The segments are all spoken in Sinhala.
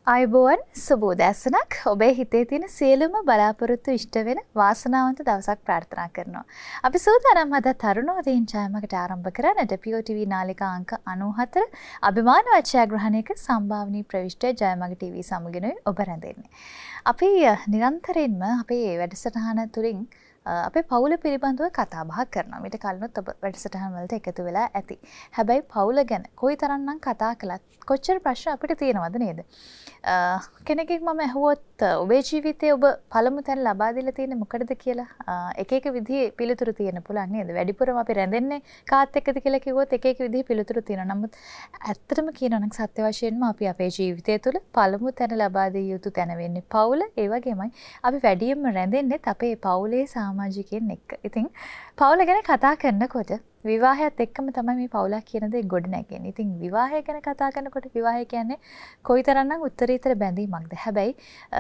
අයිබෝවන් සුබෝදෑසනක් ඔබේ හිතේ තියෙන සියලුම බලාපොරොත්තු ඉෂ්ට වෙන වාසනාවන්ත දවසක් ප්‍රාර්ථනා කරනවා. අපි සූදානම් අද තරුණෝදීන් ජයමඟට ආරම්භ කරන්නට POTV නාලිකා අංක 94 අභිමානවත් ජයග්‍රහණයක සම්භාවනීය ප්‍රවිෂ්ඨ ජයමඟ TV සමගිනුයි ඔබ රැඳෙන්නේ. අපි නිරන්තරයෙන්ම අපේ වැඩසටහන තුලින් අපේ පවුල පිළිබඳව කතා බහ කරනවා. මීට කලිනුත් ඔබ වැඩසටහන් වලට එකතු වෙලා ඇති. හැබැයි පවුල ගැන කොයිතරම්නම් කතා කළත් කොච්චර ප්‍රශ්න අපිට තියෙනවද නේද? කෙනෙක්ගෙන් මම අහුවොත් ඔබේ ජීවිතයේ ඔබ පළමු තැන ලබා දීලා තියෙන්නේ මොකටද කියලා එක එක විදිහේ පිළිතුරු තියෙන්න පුළුවන් නේද? වැඩිපුරම අපි රැඳෙන්නේ කාත් එක්කද කියලා කිව්වොත් එක එක විදිහේ පිළිතුරු තියෙනවා. නමුත් ඇත්තටම කියනවා නම් සත්‍ය වශයෙන්ම අපි අපේ ජීවිතය තුළ පළමු තැන ලබා දිය යුතු තැන වෙන්නේ පවුල. ඒ වගේමයි අපි වැඩියෙන්ම රැඳෙන්නේ අපේ පවුලේ සමාජිකයන් එක්ක. ඉතින් පවුල ගැන කතා කරනකොට විවාහයත් එක්කම තමයි මේ පවුලක් කියන දේ ගොඩ නැගෙන්නේ. ඉතින් විවාහය ගැන කතා කරනකොට විවාහය කියන්නේ කොයිතරම්නම් උත්තරීතර බැඳීමක්ද. හැබැයි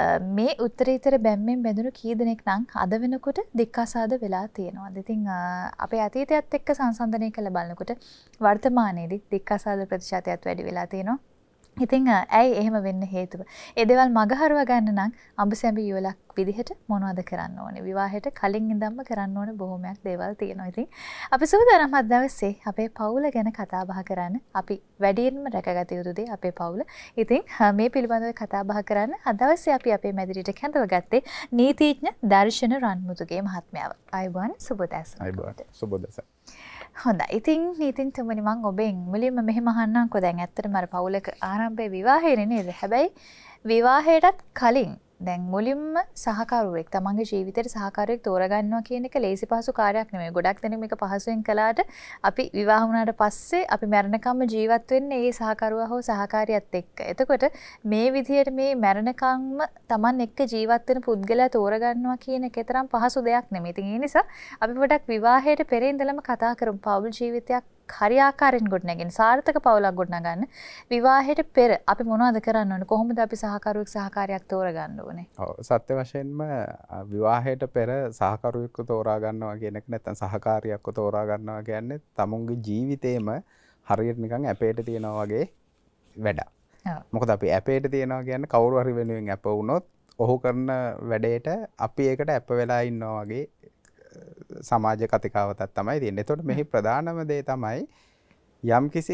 මේ උත්තරීතර බැම්මෙන් බැඳුණු කී දෙනෙක් නම් අද වෙනකොට දික්කසාද වෙලා තියෙනවාද? ඉතින් අපේ අතීතයත් එක්ක සංසන්දනය කරලා බලනකොට වර්තමානයේදී දික්කසාද ප්‍රතිශතයත් වැඩි වෙලා තියෙනවා. ඉතින් ඇයි එහෙම වෙන්න හේතුව? ඒ දේවල් මගහරව ගන්න නම් අඹසැඹි යුවලක් විදිහට මොනවද කරන්න ඕනේ? විවාහයට කලින් ඉඳන්ම කරන්න ඕනේ බොහොමයක් දේවල් තියෙනවා. ඉතින් අපි සූදානම් අද දවසේ අපේ පවුල ගැන කතා බහ කරන්න. අපි වැඩියෙන්ම රැකගත යුතු දේ අපේ පවුල. ඉතින් මේ පිළිබඳව කතා බහ කරන්න අද දවසේ අපි අපේ මැදිරියට කැඳවගත්තේ නීතිඥ දර්ශන රන්මුතුගේ මහත්මයාව. අයබෝන් සුබෝදෑසන. අයබෝන් සුබෝදෑසන. හොඳයි. ඉතින් නීතින්තුමනි මම ඔබෙන් මුලින්ම මෙහෙම අහන්නම්කෝ. දැන් ඇත්තටම අර පවුලක ආරම්භයේ විවාහයනේ නේද? හැබැයි විවාහයටත් කලින් දැන් මුලින්ම සහකරුවෙක් තමන්ගේ ජීවිතේට සහකාරියෙක් තෝරගන්නවා කියන එක ලේසි පහසු කාර්යයක් නෙමෙයි. ගොඩක් දෙනෙක් මේක පහසුවෙන් කළාට අපි විවාහ වුණාට පස්සේ අපි මරණකම්ම ජීවත් වෙන්නේ ඒ සහකරුවා හෝ සහකාරියත් එක්ක. එතකොට මේ විදිහට මේ මරණකම්ම තමන් එක්ක ජීවත් වෙන පුද්ගලයා තෝරගන්නවා කියන එක තරම් පහසු දෙයක් නෙමෙයි. ඉතින් ඒ නිසා අපි පොඩක් විවාහයට පෙර ඉඳලම කතා කරමු. පෞල් ජීවිතයක් හරියාකාරයෙන් ගොඩනගෙන සාර්ථක පවුලක් ගොඩනගන්න විවාහයට පෙර අපි මොනවද කරන්න ඕනේ? කොහොමද අපි සහකරුවෙක් සහකාරියක් තෝරගන්න ඕනේ? ඔව් සත්‍ය වශයෙන්ම විවාහයට පෙර සහකරුවෙක්ව තෝරා ගන්නවා කියන එක නැත්නම් සහකාරියෙක්ව තෝරා ගන්නවා කියන්නේ තමුන්ගේ ජීවිතේම හරියට නිකන් ඇපේට තියනවා වගේ වැඩක්. මොකද අපි ඇපේට තියනවා කියන්නේ කවුරු හරි වෙනුවෙන් ඇප වුණොත් ඔහු කරන වැඩේට අපි ඒකට ඇප වෙලා ඉන්නවා වගේ සමාජ කතිකාවතක් තමයි තියෙන්නේ. එතකොට මෙහි ප්‍රධානම දේ තමයි යම්කිසි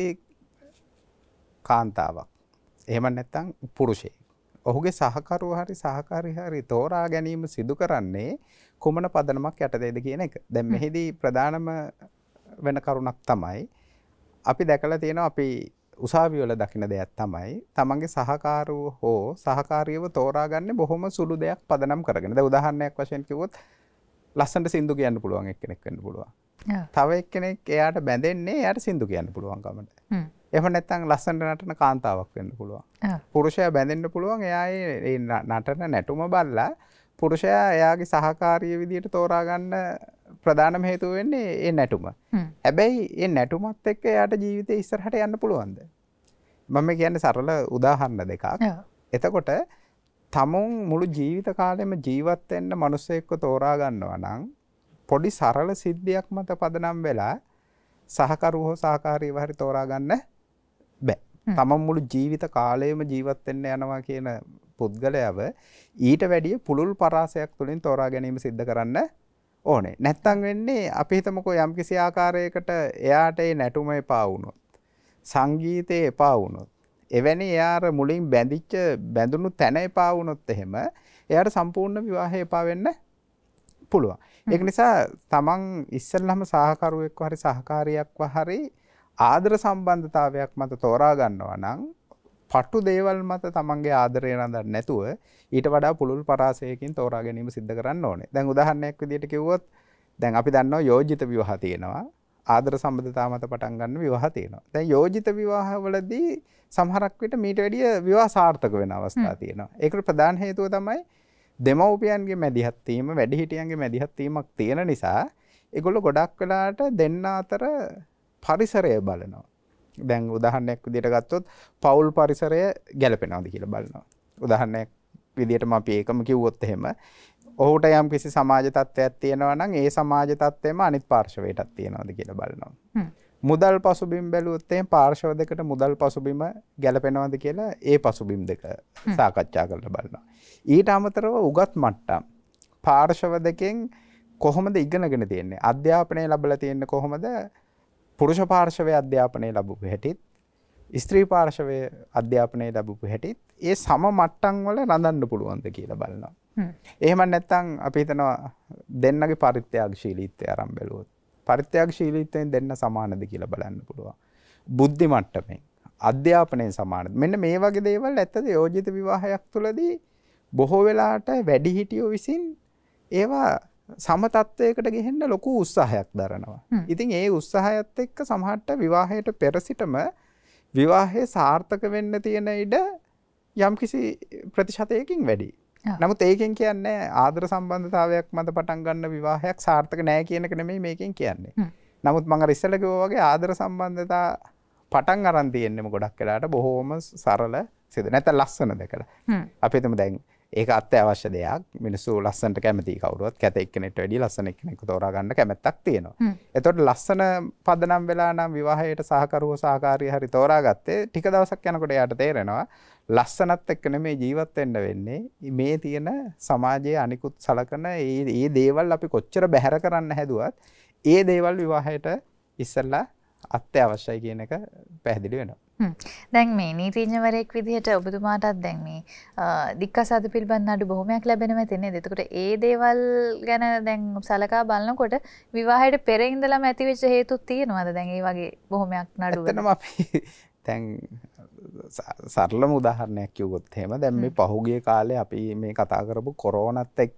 කාන්තාවක් එහෙම නැත්නම් පුරුෂයෙක් ඔහුගේ සහකරුව හරි සහකාරී හරි තෝරා ගැනීම සිදු කරන්නේ කුමන පදනමක් යටතේද කියන එක. දැන් මෙහිදී ප්‍රධානම වෙන කරුණක් තමයි අපි දැකලා තියෙනවා අපි උසාවි වල දකින දෙයක් තමයි තමන්ගේ සහකාරුව හෝ සහකාරියව තෝරාගන්නේ බොහොම සුළු දෙයක් පදනම් කරගෙන. දැන් උදාහරණයක් වශයෙන් කිව්වොත් ලස්සනට සින්දු කියන්න පුළුවන් එක්කෙනෙක් වෙන්න පුළුවන්. තව එක්කෙනෙක් එයාට බැඳෙන්නේ එයාට සින්දු කියන්න පුළුවන් කමට. එහෙම නැත්නම් ලස්සනට නටන කාන්තාවක් වෙන්න පුළුවන්. පුරුෂයා බැඳෙන්න පුළුවන් එයා ඒ නටන නැටුම බලලා පුරුෂයා එයාගේ සහකාරිය විදියට තෝරා ගන්න ප්‍රධානම හේතුව වෙන්නේ ඒ නැටුම. හැබැයි ඒ නැටුමත් එක්ක එයාට ජීවිතේ ඉස්සරහට යන්න පුළුවන්ද? මම කියන්නේ සරල උදාහරණ දෙකක්. එතකොට තමුන් මුළු ජීවිත කාලෙම ජීවත් වෙන්න මිනිස්සෙක්ව තෝරා ගන්නවා නම් පොඩි සරල සිද්ධියක් මත පදනම් වෙලා සහකරුව හෝ සහකාරියව හරි තෝරා ගන්න බෑ. තමන් මුළු ජීවිත කාලයම ජීවත් වෙන්න යනවා කියන පුද්ගලයාව ඊට වැඩිය පුළුල් පරාසයක් තුලින් තෝරා ගැනීම සිද්ධ කරන්න ඕනේ. නැත්තම් වෙන්නේ අපි හිතමුකෝ යම්කිසි ආකාරයකට එයාට ඒ නැටුම එපා වුණොත් සංගීතේ එපා වුණොත් එවැනි එයාර මුලින් බැඳුණු තැන එපා වුණොත් එහෙම එයාට සම්පූර්ණ විවාහය එපා වෙන්න පුළුවන්. ඒක නිසා තමන් ඉස්සෙල්ලාම සහකරුවෙක්ව හරි සහකාරියෙක්ව හරි ආදර සම්බන්ධතාවයක් මත තෝරා ගන්නවා නම් පටු දේවල් මත තමන්ගේ ආදරය රඳන්න නැතුව ඊට වඩා පුළුල් පරාසයකින් තෝරා ගැනීම සිද්ධ කරන්න ඕනේ. දැන් උදාහරණයක් විදිහට කිව්වොත් දැන් අපි දන්නවා යෝජිත විවාහ තියෙනවා. ආදර සම්බන්ධතාව මත පටන් ගන්න විවාහ තියෙනවා. දැන් යෝජිත විවාහවලදී සමහරක් විට මීට වැඩිය විවාහ සාර්ථක වෙන අවස්ථා තියෙනවා. ඒකට ප්‍රධාන හේතුව තමයි දෙමව්පියන්ගේ මැදිහත් වීම, වැඩිහිටියන්ගේ මැදිහත් වීමක් තියෙන නිසා ඒගොල්ලෝ ගොඩක් වෙලාවට දෙන්න අතර පරිසරය බලනවා. දැන් උදාහරණයක් විදිහට ගත්තොත් පෞල් පරිසරය ගැලපෙනවද කියලා බලනවා. උදාහරණයක් විදිහටම අපි ඒකම කිව්වොත් එහෙම ඔහුට යම් කිසි සමාජ තත්ත්වයක් තියෙනවා නම් ඒ සමාජ තත්ත්වෙම අනිත් පාර්ශවයටත් තියෙනවද කියලා බලනවා. මුදල් පසුබිම් බැලුවොත් එහෙනම් පාර්ශව දෙකට මුදල් පසුබිම ගැලපෙනවද කියලා ඒ පසුබිම් දෙක සාකච්ඡා කරලා බලනවා. ඊට අමතරව උගත් මට්ටම් පාර්ශව දෙකෙන් කොහොමද ඉගෙනගෙන තියෙන්නේ? අධ්‍යාපනය ලැබලා තියෙන්නේ කොහොමද? පුරුෂ පාර්ශවයේ අධ්‍යාපනය ලැබුපු හැටිත් ස්ත්‍රී පාර්ශවයේ අධ්‍යාපනය ලැබුපු හැටිත් ඒ සම මට්ටම් වල රඳන්න පුළුවන්ද කියලා බලනවා. එහෙම නැත්නම් අපි හිතනවා දෙන්නගේ පරිත්‍යාගශීලීත්වය ආරම්භ බැලුවොත් පරිත්‍යාගශීලීත්වයෙන් දෙන්න සමානද කියලා බලන්න පුළුවන්. බුද්ධි මට්ටමෙන් අධ්‍යාපනයෙන් සමානද? මෙන්න මේ වගේ දේවල් ඇත්තද යෝජිත විවාහයක් තුළදී බොහෝ වෙලාවට වැඩිහිටියෝ විසින් ඒවා සම තත්වයකට ගෙහෙන්න ලොකු උත්සාහයක් දරනවා. ඉතින් ඒ උත්සාහයත් එක්ක සමහරට විවාහයට පෙර සිටම විවාහයේ සාර්ථක වෙන්න තියෙන ඉඩ යම්කිසි ප්‍රතිශතයකින් වැඩි. නමුත් ඒකෙන් කියන්නේ ආදර සම්බන්ධතාවයක් මත පටන් ගන්න විවාහයක් සාර්ථක නෑ කියන එක නෙමෙයි මේකෙන් කියන්නේ. නමුත් මම අර ඉස්සෙල්ලා කිව්වා වගේ ආදර සම්බන්ධතා පටන් අරන් තියෙන්නම ගොඩක් වෙලාට බොහොම සරල සිදු. නැත්නම් ලස්සන දෙකලා. අපි හිතමු දැන් ඒක අත්‍යවශ්‍ය දෙයක්. මිනිස්සු ලස්සනට කැමති කවුරුවත් කැත එක්කෙනෙක්ට වැඩිය ලස්සන එක්කෙනෙක්ව තෝරා ගන්න කැමැත්තක් තියෙනවා. එතකොට ලස්සන පදනම් වෙලා නම් විවාහයට සහකරුව සහකාරිය හරි තෝරාගත්තේ ටික දවසක් යනකොට එයාට තේරෙනවා ලස්සනත් එක්ක නෙමේ ජීවත් වෙන්න වෙන්නේ. මේ තියෙන සමාජයේ අනිකුත් සලකන ඒ දේවල් අපි කොච්චර බැහැර කරන්න හැදුවත් ඒ දේවල් විවාහයට ඉස්සෙල්ලා අත්‍යවශ්‍යයි කියන එක පැහැදිලි වෙනවා. දැන් මේ නීතිඥවරයෙක් විදිහට ඔබතුමාටත් දැන් මේ දික්කසාද පිළිබඳ නඩු බොහොමයක් ලැබෙනවා තියෙන්නේ. එතකොට ඒ දේවල් ගැන දැන් සලකා බලනකොට විවාහයට පෙර ඉඳලම ඇතිවෙච්ච හේතුත් තියෙනවද? දැන් ඒ වගේ බොහොමයක් නඩු වල. එතනම අපි දැන් සරලම උදාහරණයක් කිව්වොත් එහෙම දැන් මේ පහුගිය කාලේ අපි මේ කතා කරපු කොරෝනාත් එක්ක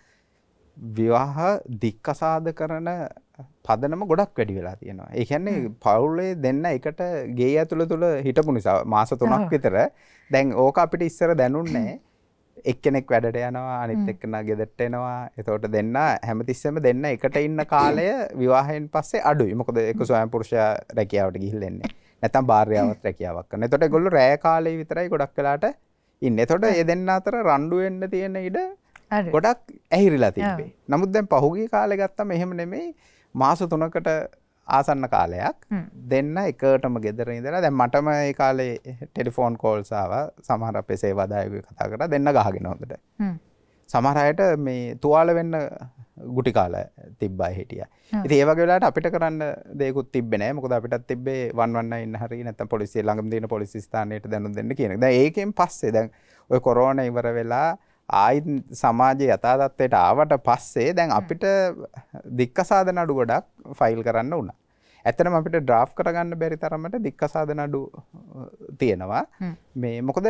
විවාහ දික්කසාද කරන පදනම ගොඩක් වැඩි වෙලා තියෙනවා. ඒ කියන්නේ පවුලේ දෙන්න එකට ගේ ඇතුළ තුල හිටපු නිසා මාස 3ක් විතර දැන් ඕක අපිට ඉස්සර දැනුන්නේ එක්කෙනෙක් වැඩට යනවා අනිත් එක්කෙනා ගෙදරට එනවා. එතකොට දෙන්න හැමතිස්සෙම දෙන්න එකට ඉන්න කාලය විවාහයෙන් පස්සේ අඩුයි. මොකද එක ස්වයං පුරුෂයා රැකියාවට ගිහිල්ලා එන්නේ. නැත්නම් භාර්යාවත් රැකියාවක් කරනවා. එතකොට ඒගොල්ලෝ රැය කාලේ විතරයි ගොඩක් වෙලාට ඉන්නේ. එතකොට ඒ දෙන්න අතර රණ්ඩු වෙන්න තියෙන ඉඩ ගොඩක් ඇහිරිලා තිබ්බේ. නමුත් දැන් පහුගිය කාලේ ගත්තම එහෙම නෙමෙයි. මාස 3කට ආසන්න කාලයක් දෙන්න එකටම ගෙදර ඉඳලා දැන් මටම ඒ කාලේ ටෙලිෆෝන් කෝල්ස් ආවා. සමහර අපේ සේවාදායකයෝ කතා කරා දෙන්න ගහගෙන හොඳට. සමහර අයට මේ තුවාල වෙන්න ගුටි කාලා තිබ්බා හිටියා. ඉතින් ඒ වගේ වෙලාවට අපිට කරන්න දෙයක්වත් තිබ්බේ නැහැ. මොකද අපිටත් තිබ්බේ 119 හරි නැත්නම් පොලිසිය ළඟම තියෙන පොලිස් ස්ථානයට දැනුම් දෙන්න කියන එක. දැන් ඒකෙන් පස්සේ දැන් ওই කොරෝනා ඉවර වෙලා ආයි සමාජයේ යථා තත්ත්වයට ආවට පස්සේ දැන් අපිට දික්කසාද නඩු ගොඩක් ෆයිල් කරන්න වුණා. ඇත්තටම අපිට ඩ්‍රාෆ්ට් කරගන්න බැරි තරමට දික්කසාද නඩු තියෙනවා. මේ මොකද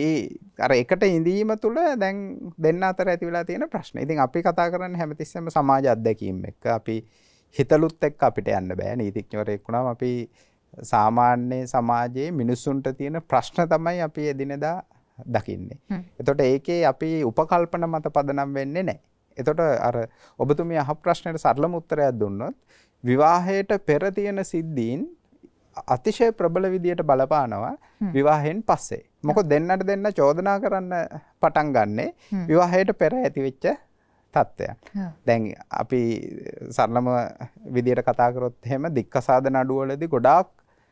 අර එකට ඉඳීම තුළ දැන් දෙන්න අතර ඇති වෙලා තියෙන ප්‍රශ්න. ඉතින් අපි කතා කරන්නේ හැමතිස්සෙම සමාජ අත්දැකීම් එක්ක. අපි හිතලුත් එක්ක අපිට යන්න බෑ. නීතිඥවරයෙක් වුණාම අපි සාමාන්‍ය සමාජයේ මිනිසුන්ට තියෙන ප්‍රශ්න තමයි අපි එදිනෙදා දකින්නේ. එතකොට ඒකේ අපි උපකල්පන මත පදනම් වෙන්නේ නැහැ. එතකොට අර ඔබතුමිය අහ ප්‍රශ්නෙට සරලම උත්තරයක් දුන්නොත් විවාහයට පෙර තියෙන සිද්ධීන් අතිශය ප්‍රබල විදියට බලපානවා විවාහයෙන් පස්සේ. මොකද දෙන්නට දෙන්න චෝදනා කරන්න පටන් ගන්නෙ විවාහයට පෙර ඇතිවෙච්ච තත්ත්වයක්. දැන් අපි සරලම විදියට කතා කරොත් එහෙම දික්කසාද නඩුවලදී ගොඩාක්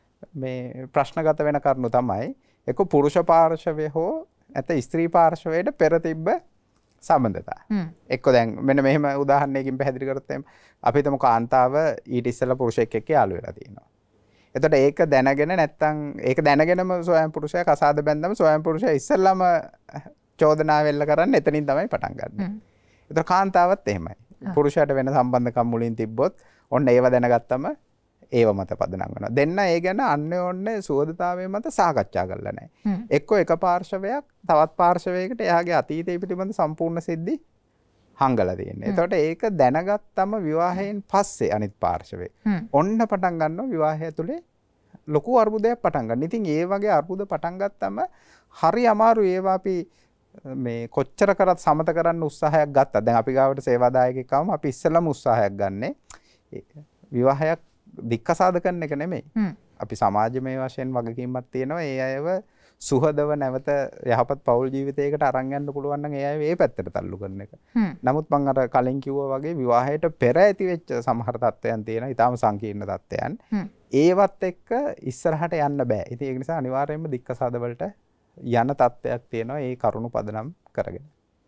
මේ ප්‍රශ්නගත වෙන කරුණු තමයි එක පුරුෂ පාර්ශවය හෝ නැත ස්ත්‍රී පාර්ශවයට පෙර තිබ්බ සම්බන්ධතා. එක්ක දැන් මෙන්න මෙහෙම උදාහරණයකින් පැහැදිලි කරොත් එහෙම අපි හිතමු කාන්තාව ඊට ඉස්සෙල්ලා පුරුෂයෙක් එක්ක යාළු වෙලා තියෙනවා. එතකොට ඒක දැනගෙන නැත්තම් ඒක දැනගෙනම ස්වයං පුරුෂයා කසාද බැන්දම ස්වයං පුරුෂයා ඉස්සෙල්ලාම චෝදනා වෙල්ල කරන්නේ එතනින් තමයි පටන් ගන්න. එතකොට කාන්තාවත් එහෙමයි. පුරුෂයාට වෙන සම්බන්ධකම් මුලින් තිබ්බොත් ඔන්න ඒව දැනගත්තම ඒව මත පදනම් වෙනවා. දෙන්න ඒ ගැන අන්‍යෝන්‍ය සුවදතාවය මත සාකච්ඡා කරලා නැහැ. එක්කෝ එක පාර්ශවයක් තවත් පාර්ශවයකට එයාගේ අතීතය පිළිබඳ සම්පූර්ණ සිද්ධි හංගලා තියෙනවා. එතකොට ඒක දැනගත්තම විවාහයෙන් පස්සේ අනිත් පාර්ශවයේ ඔන්න පටන් ගන්නවා විවාහය ඇතුලේ ලොකු අර්බුදයක් පටන් ගන්න. ඉතින් ඒ වගේ අර්බුද පටන් ගත්තම හරි අමාරු ඒවා අපි මේ කොච්චර කරත් සමත කරන්න උත්සාහයක් ගත්තා. දැන් අපි ගාවට සේවාදායකයෙක් ආවම අපි ඉස්සෙල්ලාම උත්සාහයක් ගන්නෙ විවාහයක් දික්කසාද කරන එක නෙමෙයි. අපි සමාජමය වශයෙන් වගකීමක් තියෙනවා. ඒ අයව සුහදව නැවත යහපත් පෞල් ජීවිතයකට අරන් යන්න පුළුවන් නම් ඒ අය මේ පැත්තට තල්ලු කරන එක. නමුත් මම අර කලින් කිව්වා වගේ විවාහයට පෙර ඇති වෙච්ච සමහර තත්ත්වයන් තියෙනවා. ඊටාම සංකීර්ණ තත්ත්වයන්. ඒවත් එක්ක ඉස්සරහට යන්න බෑ. ඉතින් ඒක නිසා අනිවාර්යයෙන්ම දික්කසාද වලට යන තත්ත්වයක් තියෙනවා. ඒ කරුණු පදනම් කරගෙන.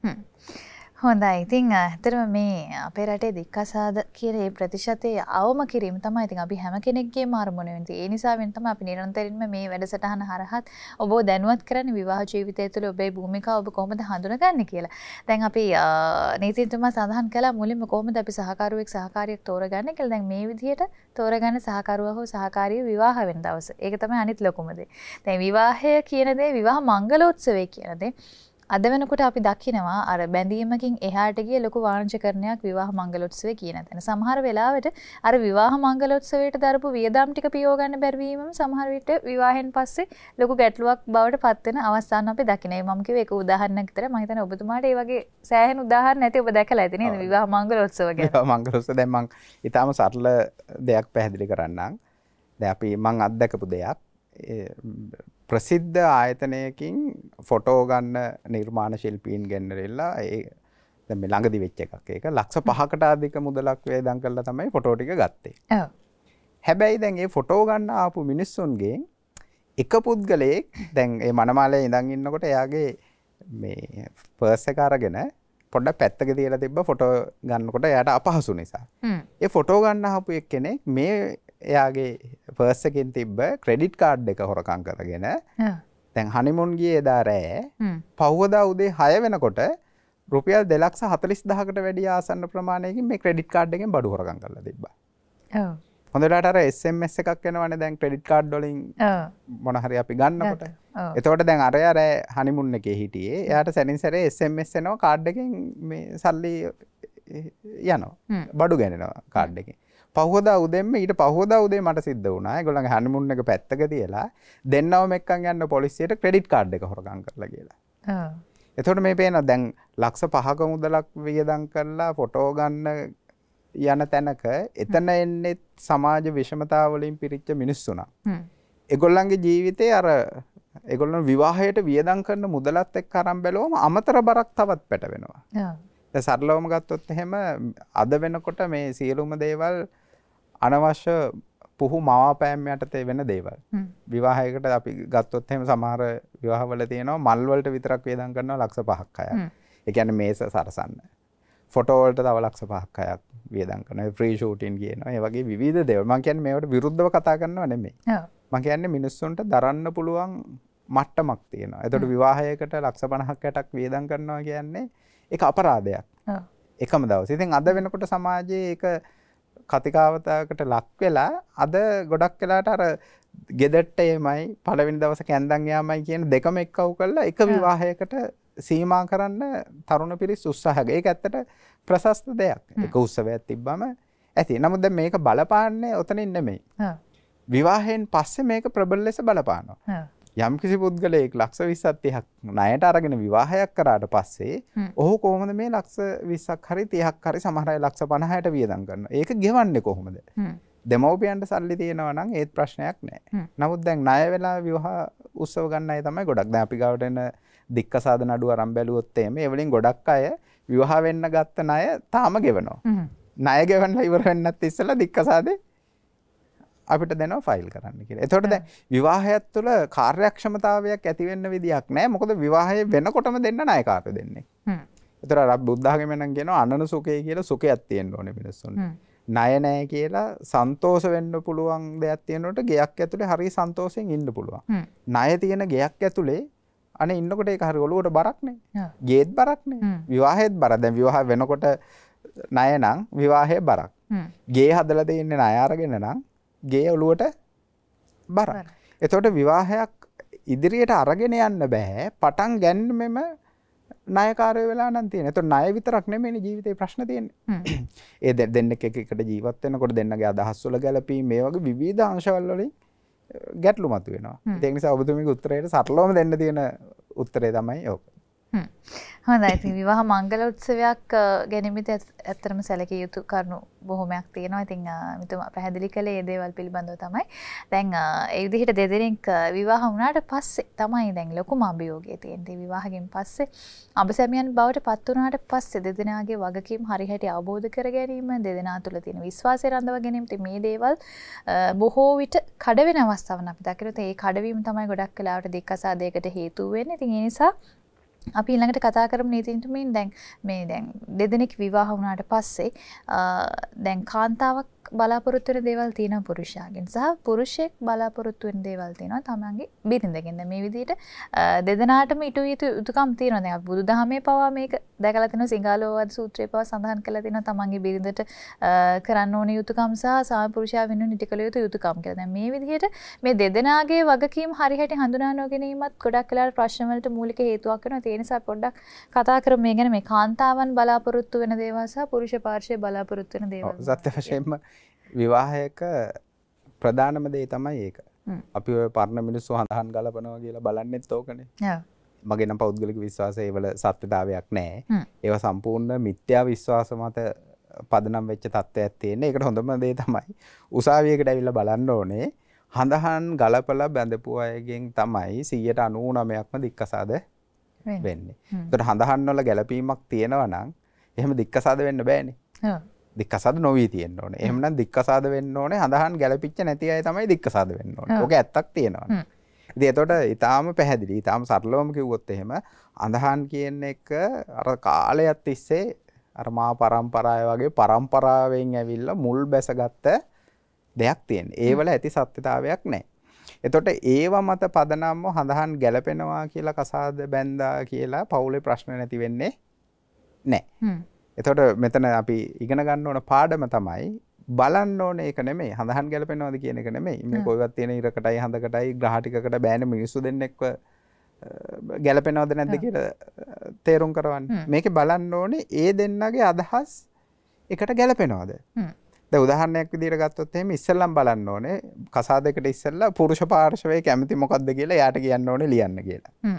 හොඳයි. ඉතින් ඇත්තටම මේ අපේ රටේ දික්කසාද කියන මේ ප්‍රතිශතය අවම කිරීම තමයි ඉතින් අපි හැම කෙනෙක්ගේම අරමුණ වෙන්නේ. ඒ නිසා වෙන තමයි අපි නිරන්තරයෙන්ම මේ වැඩසටහන හරහත් ඔබව දැනුවත් කරන්නේ විවාහ ජීවිතය තුළ ඔබේ භූමිකාව ඔබ කොහොමද හඳුනගන්නේ කියලා. දැන් අපි නීතිතුමා සඳහන් කළා මුලින්ම කොහොමද අපි සහකාරුවෙක් සහකාරියක් තෝරගන්නේ කියලා. දැන් මේ විදිහට තෝරගන්න සහකරුවා හෝ සහකාරිය විවාහ වෙන දවස. ඒක තමයි අනිත් ලොකුම දේ. දැන් විවාහය කියන දේ විවාහ මංගලෝත්සවය කියන දේ අද වෙනකොට අපි දකිනවා අර බැඳීමකින් එහාට ගිය ලොකු වාණිජකරණයක් විවාහ මංගලෝත්සවය කියන තැන. සමහර වෙලාවට අර විවාහ මංගලෝත්සවයට දරපු වියදම් ටික පියව ගන්න බැරි වීමම සමහර විට විවාහෙන් පස්සේ ලොකු ගැටලුවක් බවට පත් වෙන අවස්ථාන් අපි දකිනවා. මම කිව්වේ ඒක උදාහරණයක් විතර. මම හිතන්නේ ඔබතුමාට ඒ වගේ සෑහෙන උදාහරණ නැති ඔබ දැකලා ඇති නේද විවාහ මංගලෝත්සව ගැන. විවාහ මංගලෝත්සව දැන් මම ඊටාම සරල දෙයක් පැහැදිලි කරන්නම්. දැන් අපි මම අත්දකපු දෙයක් ප්‍රසිද්ධ ආයතනයකින් ෆොටෝ ගන්න නිර්මාණ ශිල්පීන් ගෙන්නරෙල්ලා ඒ දැන් මේ ළඟදි වෙච්ච එකක්. ඒක ලක්ෂ 5කට අධික මුදලක් වේදම් කරලා තමයි ෆොටෝ ටික ගත්තේ. ඔව්. හැබැයි දැන් මේ ෆොටෝ ගන්න ආපු මිනිස්සුන්ගේ එක පුද්ගලයෙක් දැන් මේ මනමාලේ ඉඳන් ඉන්නකොට එයාගේ මේ පර්ස් එක අරගෙන පොඩ්ඩක් පැත්තක තියලා තිබ්බ ෆොටෝ ගන්නකොට එයාට අපහසු නිසා. ඒ ෆොටෝ ගන්න ආපු එක්කෙනෙක් මේ එයාගේ පර්ස් එකෙන් තිබ්බ ක්‍රෙඩිට් කාඩ් එක හොරකම් කරගෙන දැන් හනිමුන් ගියේ එදා රෑ පහුවදා උදේ 6 වෙනකොට රුපියල් 2,40,000කට වැඩි ආසන්න ප්‍රමාණයකින් මේ ක්‍රෙඩිට් කාඩ් එකෙන් බඩු හොරකම් කරලා තිබ්බා. ඔව්. හොඳට අර SMS එකක් එනවනේ දැන් ක්‍රෙඩිට් කාඩ් වලින් මොන හරි අපි ගන්නකොට. එතකොට දැන් අර හනිමුන් එකේ හිටියේ. එයාට සැනින් සැරේ SMS එනවා කාඩ් එකෙන් මේ සල්ලි යනවා. බඩු ගන්නනවා කාඩ් එකෙන්. පහුවදා උදෙන්ම ඊට පහුවදා උදේ මට සිද්ධ වුණා. ඒගොල්ලන්ගේ හනිමුන් එක පැත්තක තියලා දෙන්නවම එක්කන් යන්න පොලිසියට ක්‍රෙඩිට් කාඩ් එක හොරකම් කරලා කියලා. ඔව්. එතකොට මේ පේනවා දැන් ලක්ෂ 5ක මුදලක් වියදම් කරලා ෆොටෝ ගන්න යන තැනක එතන එන්නේ සමාජ විෂමතාව වලින් පිරිච්ච මිනිස්සුණා. ඒගොල්ලන්ගේ ජීවිතේ අර ඒගොල්ලන් විවාහයට වියදම් කරන මුදලත් එක්ක අරන් බැලුවම අමතර බරක් තවත් පැටවෙනවා. ඔව්. දැන් සරලවම ගත්තොත් එහෙම අද වෙනකොට මේ සියලුම දේවල් අනවශ්‍ය පුහු මවාපෑම් යටතේ වෙන දේවල්. විවාහයකට අපි ගත්තොත් එහෙම සමහර විවාහවල තියෙනවා මල් වලට විතරක් වේදම් කරනවා ලක්ෂ 5ක් 6ක්. ඒ කියන්නේ මේස සරසන්න. ෆොටෝ වලට තව ලක්ෂ 5ක් 6ක් වේදම් කරනවා. ෆ්‍රී ෂූටින් කියනවා. ඒ වගේ විවිධ දේවල්. මම කියන්නේ මේවට විරුද්ධව කතා කරනව නෙමෙයි. ඔව්. මම කියන්නේ මිනිස්සුන්ට දරන්න පුළුවන් මට්ටමක් තියෙනවා. එතකොට විවාහයකට ලක්ෂ 50ක් 60ක් වේදම් කරනවා කියන්නේ ඒක අපරාධයක්. ඔව්. එකම දවසේ. ඉතින් අද වෙනකොට සමාජයේ ඒක කතිකාවතකට ලක් වෙලා අද ගොඩක් වෙලාට අර ගෙදරට එමයි පළවෙනි දවසේ කැන්දන් යාමයි කියන දෙකම එක්කව කරලා එක විවාහයකට සීමා කරන්න තරුණ පිරිස් උත්සාහයක්. ඒක ඇත්තට ප්‍රශස්ත දෙයක්. එක උත්සවයක් තිබ්බම ඇති. නමුත් දැන් මේක බලපාන්නේ ඔතනින් නෙමෙයි. විවාහයෙන් පස්සේ මේක ප්‍රබල ලෙස බලපානවා. යම් කිසි පුද්ගලයෙක් ලක්ෂ 20ක් 30ක් ණයට අරගෙන විවාහයක් කරාට පස්සේ ඔහු කොහොමද මේ ලක්ෂ 20ක් හරි 30ක් හරි සමහර අය ලක්ෂ 50ට වියදම් කරනවා. ඒක ගෙවන්නේ කොහොමද? දෙමව්පියන්ට සල්ලි තියෙනවා නම් ඒත් ප්‍රශ්නයක් නැහැ. නමුත් දැන් ණය වෙලා විවාහ උත්සව ගන්න අය තමයි ගොඩක්. දැන් අපි ගාවට එන දික්කසාද නඩුව අරන් බැලුවොත් එමේ ඒ වලින් ගොඩක් අය විවාහ වෙන්න ගත්ත ණය තාම ගෙවනවා. ණය ගෙවන්නලා ඉවර වෙන්නත් ඉස්සෙල්ලා දික්කසාදේ අපිට දෙනවා ෆයිල් කරන්න කියලා. එතකොට දැන් විවාහයත් තුළ කාර්යක්ෂමතාවයක් ඇති වෙන්න විදියක් නැහැ. මොකද විවාහය වෙනකොටම දෙන්න ණයකාරයෝ දෙන්නේ. ඒතර අපි බුද්ධ ආගමෙන් නම් කියනවා අනන සුඛය කියලා සුඛයක් තියෙන්න ඕනේ මිනිස්සුන්ට. ණය නැහැ කියලා සන්තෝෂ වෙන්න පුළුවන් දෙයක් තියෙනකොට ගෙයක් ඇතුලේ හරිය සන්තෝෂයෙන් ඉන්න පුළුවන්. ණය තියෙන ගෙයක් ඇතුලේ අනේ ඉන්නකොට ඒක හරිය ඔලුවට බරක් නේ. ගේත් බරක් නේ. විවාහයේත් බර. දැන් විවාහ වෙනකොට ණය නම් විවාහයේ බරක්. ගේ හදලා තියෙන්නේ ණය අරගෙන නම් ගේ ඔලුවට බරක්. එතකොට විවාහයක් ඉදිරියට අරගෙන යන්න බෑ. පටන් ගන්නෙම ණයකාරයෝ වෙලා නම් තියෙන. එතකොට ණය විතරක් නෙමෙයිනේ ජීවිතේ ප්‍රශ්න තියෙන්නේ. ඒ දෙන්නෙක් එකට ජීවත් වෙනකොට දෙන්නගේ අදහස් වල ගැළපීම් මේ වගේ විවිධ අංශවල වලින් ගැටලු මතුවෙනවා. ඒක නිසා ඔබතුමීගේ උත්තරයට සරලවම දෙන්න තියෙන උත්තරේ තමයි ඕක. හොඳයි. ඉතින් විවාහ මංගල උත්සවයක් ගැනීමෙත් ඇත්තටම සැලකිය යුතු කරුණු බොහොමයක් තියෙනවා. ඉතින් මෙතුමා පැහැදිලි කළේ මේ දේවල් පිළිබඳව තමයි. දැන් ඒ විදිහට දෙදෙනෙක් විවාහ වුණාට පස්සේ තමයි දැන් ලොකුම අභියෝගය තියෙන්නේ. විවාහයෙන් පස්සේ අඹසැමියන් බවට පත් වුණාට පස්සේ දෙදෙනාගේ වගකීම් හරියට අවබෝධ කර ගැනීම, දෙදෙනා තුළ තියෙන විශ්වාසය රඳවා ගැනීම, ඉතින් මේ දේවල් බොහෝ විට කඩ වෙන අවස්ථාවන් අපි දකිනවා. ඒ කඩවීම තමයි ගොඩක් වෙලාවට දික්කසාදයකට හේතු වෙන්නේ. ඉතින් ඒ නිසා අපි ඊළඟට කතා කරමු නීතිඥතුමීන් දැන් දෙදෙනෙක් විවාහ වුණාට පස්සේ දැන් කාන්තාවක් බලාපොරොත්තු වෙන දේවල් තියෙනවා පුරුෂයාගෙන් සහ පුරුෂයෙක් බලාපොරොත්තු වෙන දේවල් තියෙනවා තමන්ගේ බිරිඳගෙන්. දැන් මේ විදිහට දෙදෙනාටම ඊට යුතුකම් තියෙනවා. දැන් බුදුදහමේ පවා මේක දැකලා තිනවා, සිංහලෝවාද සූත්‍රයේ පවා සඳහන් කරලා තිනවා තමන්ගේ බිරිඳට කරන්න ඕන යුතුකම් සහ පුරුෂයා වෙනුවෙන් ඉටු කළ යුතු යුතුකම් කියලා. දැන් මේ විදිහට මේ දෙදෙනාගේ වගකීම් හරියට හඳුනා නොගැනීමත් ගොඩක් වෙලාවට ප්‍රශ්න වලට මූලික හේතුවක් වෙනවා. ඒ නිසා පොඩ්ඩක් කතා කරමු මේ ගැන, මේ කාන්තාවන් බලාපොරොත්තු වෙන දේවල් සහ පුරුෂ පාර්ශ්වයේ බලාපොරොත්තු වෙන දේවල්. සත්‍ය වශයෙන්ම විවාහයක ප්‍රධානම දේ තමයි ඒක. අපි ඔය පරණ මිනිස්සු හඳහන් ගලපනවා කියලා බලන්නෙත් ඕකනේ. මගේ නම් පෞද්ගලික විශ්වාසය ඒවල සත්‍යතාවයක් නැහැ. ඒවා සම්පූර්ණ මිත්‍යා විශ්වාස මත පදනම් වෙච්ච තත්ත්වයක් තියෙන. ඒකට හොඳම දේ තමයි උසාවියකට ඇවිල්ලා බලන්න ඕනේ. හඳහන් ගලපලා බැඳපු අයගෙන් තමයි 99%ක්ම දික්කසාද වෙන්නේ. ඒතර හඳහන් වල ගැළපීමක් තියෙනවා නම් එහෙම දික්කසාද වෙන්න බෑනේ. දික්කසාද නොවී තියෙන්න ඕනේ. එහෙමනම් දික්කසාද වෙන්න ඕනේ හඳහන් ගැළපිච්ච නැති අය තමයි දික්කසාද වෙන්න ඕනේ. ඔක ඇත්තක් තියෙනවා. ඉතින් ඒතකොට ඊටාම පැහැදිලි, ඊටාම සරලවම කිව්වොත් එහෙම අඳහන් කියන එක අර කාලයක් තිස්සේ අර මා පරම්පරාව වගේ පරම්පරාවෙන් ඇවිල්ලා මුල් බැසගත්ත දෙයක් තියෙනවා. ඒවල ඇති සත්‍යතාවයක් නැහැ. එතකොට ඒව මත පදනම්ව හඳහන් ගැලපෙනවා කියලා කසාද බැඳා කියලා පවුලේ ප්‍රශ්න නැති වෙන්නේ නැහැ. එතකොට මෙතන අපි ඉගෙන ගන්න ඕන පාඩම තමයි බලන්න ඕනේ ඒක නෙමෙයි. හඳහන් ගැලපෙනවද කියන එක නෙමෙයි. මේ කොයිවත් තියෙන ඉරකටයි හඳකටයි ග්‍රහ ටිකකට බෑනේ මිනිස්සු දෙන්නෙක්ව ගැලපෙනවද නැද්ද කියලා තේරුම් කරවන්න. මේකේ බලන්න ඕනේ ඒ දෙන්නගේ අදහස් එකට ගැලපෙනවද? දැන් උදාහරණයක් විදිහට ගත්තොත් එහෙම ඉස්සෙල්ලම් බලන්න ඕනේ කසාදයකට ඉස්සෙල්ලා පුරුෂ පාර්ශවයේ කැමති මොකද්ද කියලා එයාට කියන්න ඕනේ ලියන්න කියලා.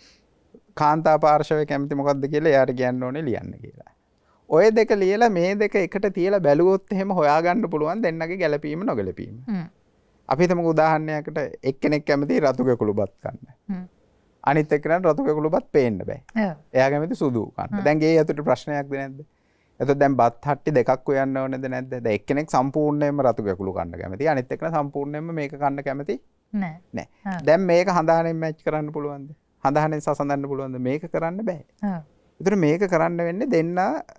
කාන්තා පාර්ශවයේ කැමති මොකද්ද කියලා එයාට කියන්න ඕනේ ලියන්න කියලා. ඔය දෙක ලියලා මේ දෙක එකට තියලා බැලුවොත් එහෙම හොයාගන්න පුළුවන් දෙන්නගේ ගැළපීම නොගැළපීම. අපි හිතමු උදාහරණයකට එක්කෙනෙක් කැමති රතු කෙකුළුපත් කන්න. අනිත් එක්කෙනාට රතු කෙකුළුපත් පේන්න බෑ. එයා කැමති සුදු කන්න. දැන් ගේ යතුට ප්‍රශ්නයක්ද නැද්ද? එතකොට දැන් බත් හට්ටි දෙකක් උයන්න ඕනේද නැද්ද? දැන් එක්කෙනෙක් සම්පූර්ණයෙන්ම රතු කෙකුළු කන්න කැමති. අනිත් එක්කෙනා සම්පූර්ණයෙන්ම මේක කන්න කැමති නෑ. දැන් මේක හඳහනෙන් මැච් කරන්න පුළුවන්ද? හඳහනෙන් සසඳන්න පුළුවන්ද? මේක කරන්න බෑ. ඒතර මේක කරන්න වෙන්නේ දෙන්න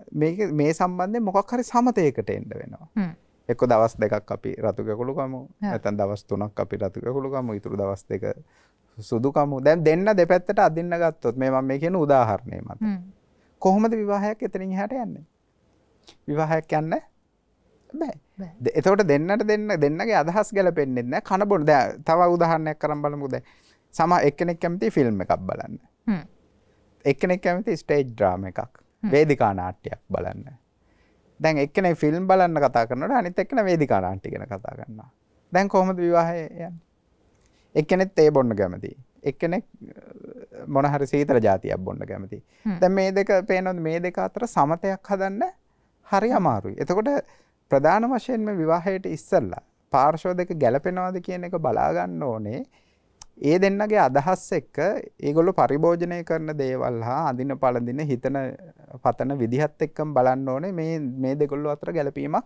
මේ සම්බන්ධයෙන් මොකක් හරි සමතයකට එන්න වෙනවා. එක්ක දවස් දෙකක් අපි රතු කෙකුළු කමු, නැත්නම් දවස් 3ක් අපි රතු කෙකුළු කමු, ඊටු දවස් දෙක සුදු කමු. දැන් දෙන්න දෙපැත්තට අදින්න ගත්තොත් මම මේ කියන උදාහරණය මත කොහොමද විවාහයක් එතනින් එහාට යන්නේ? විවාහයක් යන්න බෑ. එතකොට දෙන්නගේ අදහස් ගැලපෙන්නේ නැහැ. කන බොන. දැන් තව උදාහරණයක් කරන් බලමුද? එක්කෙනෙක් කැමති ෆිල්ම් එකක් බලන්න. එක්කෙනෙක් කැමති ස්ටේජ් ඩ්‍රාමා එකක්. වේදිකා නාට්‍යයක් බලන්න. දැන් එක්කෙනෙක් ෆිල්ම් බලන්න කතා කරනකොට අනිත් එක්කෙනා වේදිකා නාට්‍ය ගැන කතා කරනවා. දැන් කොහොමද විවාහය යන්නේ? එක්කෙනෙක් තේ බොන්න කැමති. එක්කෙනෙක් මොන හරි සීතල જાතියක් බොන්න කැමති. දැන් මේ දෙක පේනොත් මේ දෙක අතර සමතයක් හදන්න හරි අමාරුයි. එතකොට ප්‍රධාන වශයෙන්ම විවාහයට ඉස්සෙල්ලා පාර්ශ්ව දෙක ගැලපෙනවද කියන එක බලා ගන්න ඕනේ. ඒ දෙන්නගේ අදහස් එක්ක ඒගොල්ලෝ පරිභෝජනය කරන දේවල් හා අඳින පළඳින හිතන පතන විදිහත් එක්කම බලන්න ඕනේ මේ දෙගොල්ලෝ අතර ගැලපීමක්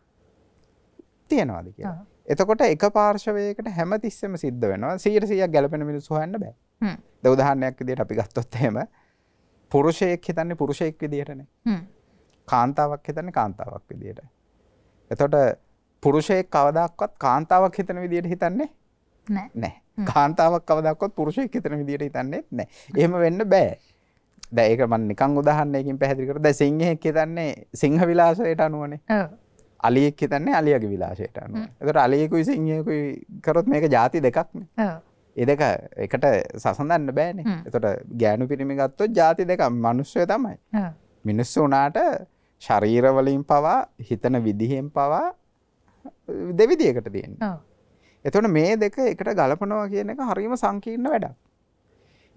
තියනවාද කියලා. එතකොට එක පාර්ශවයකට හැමතිස්සෙම සිද්ධ වෙනවා 100% ගැලපෙන මිනිස්සු හොයන්න බෑ. දැන් උදාහරණයක් විදිහට අපි ගත්තොත් එහෙම පුරුෂයෙක් හිතන්නේ පුරුෂයෙක් විදිහටනේ. කාන්තාවක් හිතන්නේ කාන්තාවක් විදිහට. එතකොට පුරුෂයෙක් කවදාවත් කාන්තාවක් හිතන විදිහට හිතන්නේ නැහැ. කාන්තාවක් කවදාවත් පුරුෂයෙක් හිතන විදිහට හිතන්නේ නැහැ. එහෙම වෙන්න බෑ. දැන් ඒක මම නිකන් උදාහරණයකින් පැහැදිලි කරා. දැන් සිංහෙක් හිතන්නේ සිංහ විලාසයට අනුවනේ. අලියෙක් හිතන්නේ අලියගේ විලාසයට අනුව. එතකොට අලියෙකුයි සිංහයෙකුයි කරොත් මේක ಜಾති දෙකක්නේ. ඒ දෙක එකට සසඳන්න බෑනේ. එතකොට ගෑනු පිරිමි ගත්තොත් ಜಾති දෙකක් මිනිස්සු තමයි. මිනිස්සු උනාට ශරීර වලින් පවා හිතන විදිහෙන් පවා දෙවිදියකට තියෙනවා. එතකොට මේ දෙක එකට ගලපනවා කියන එක හරිම සංකීර්ණ වැඩක්.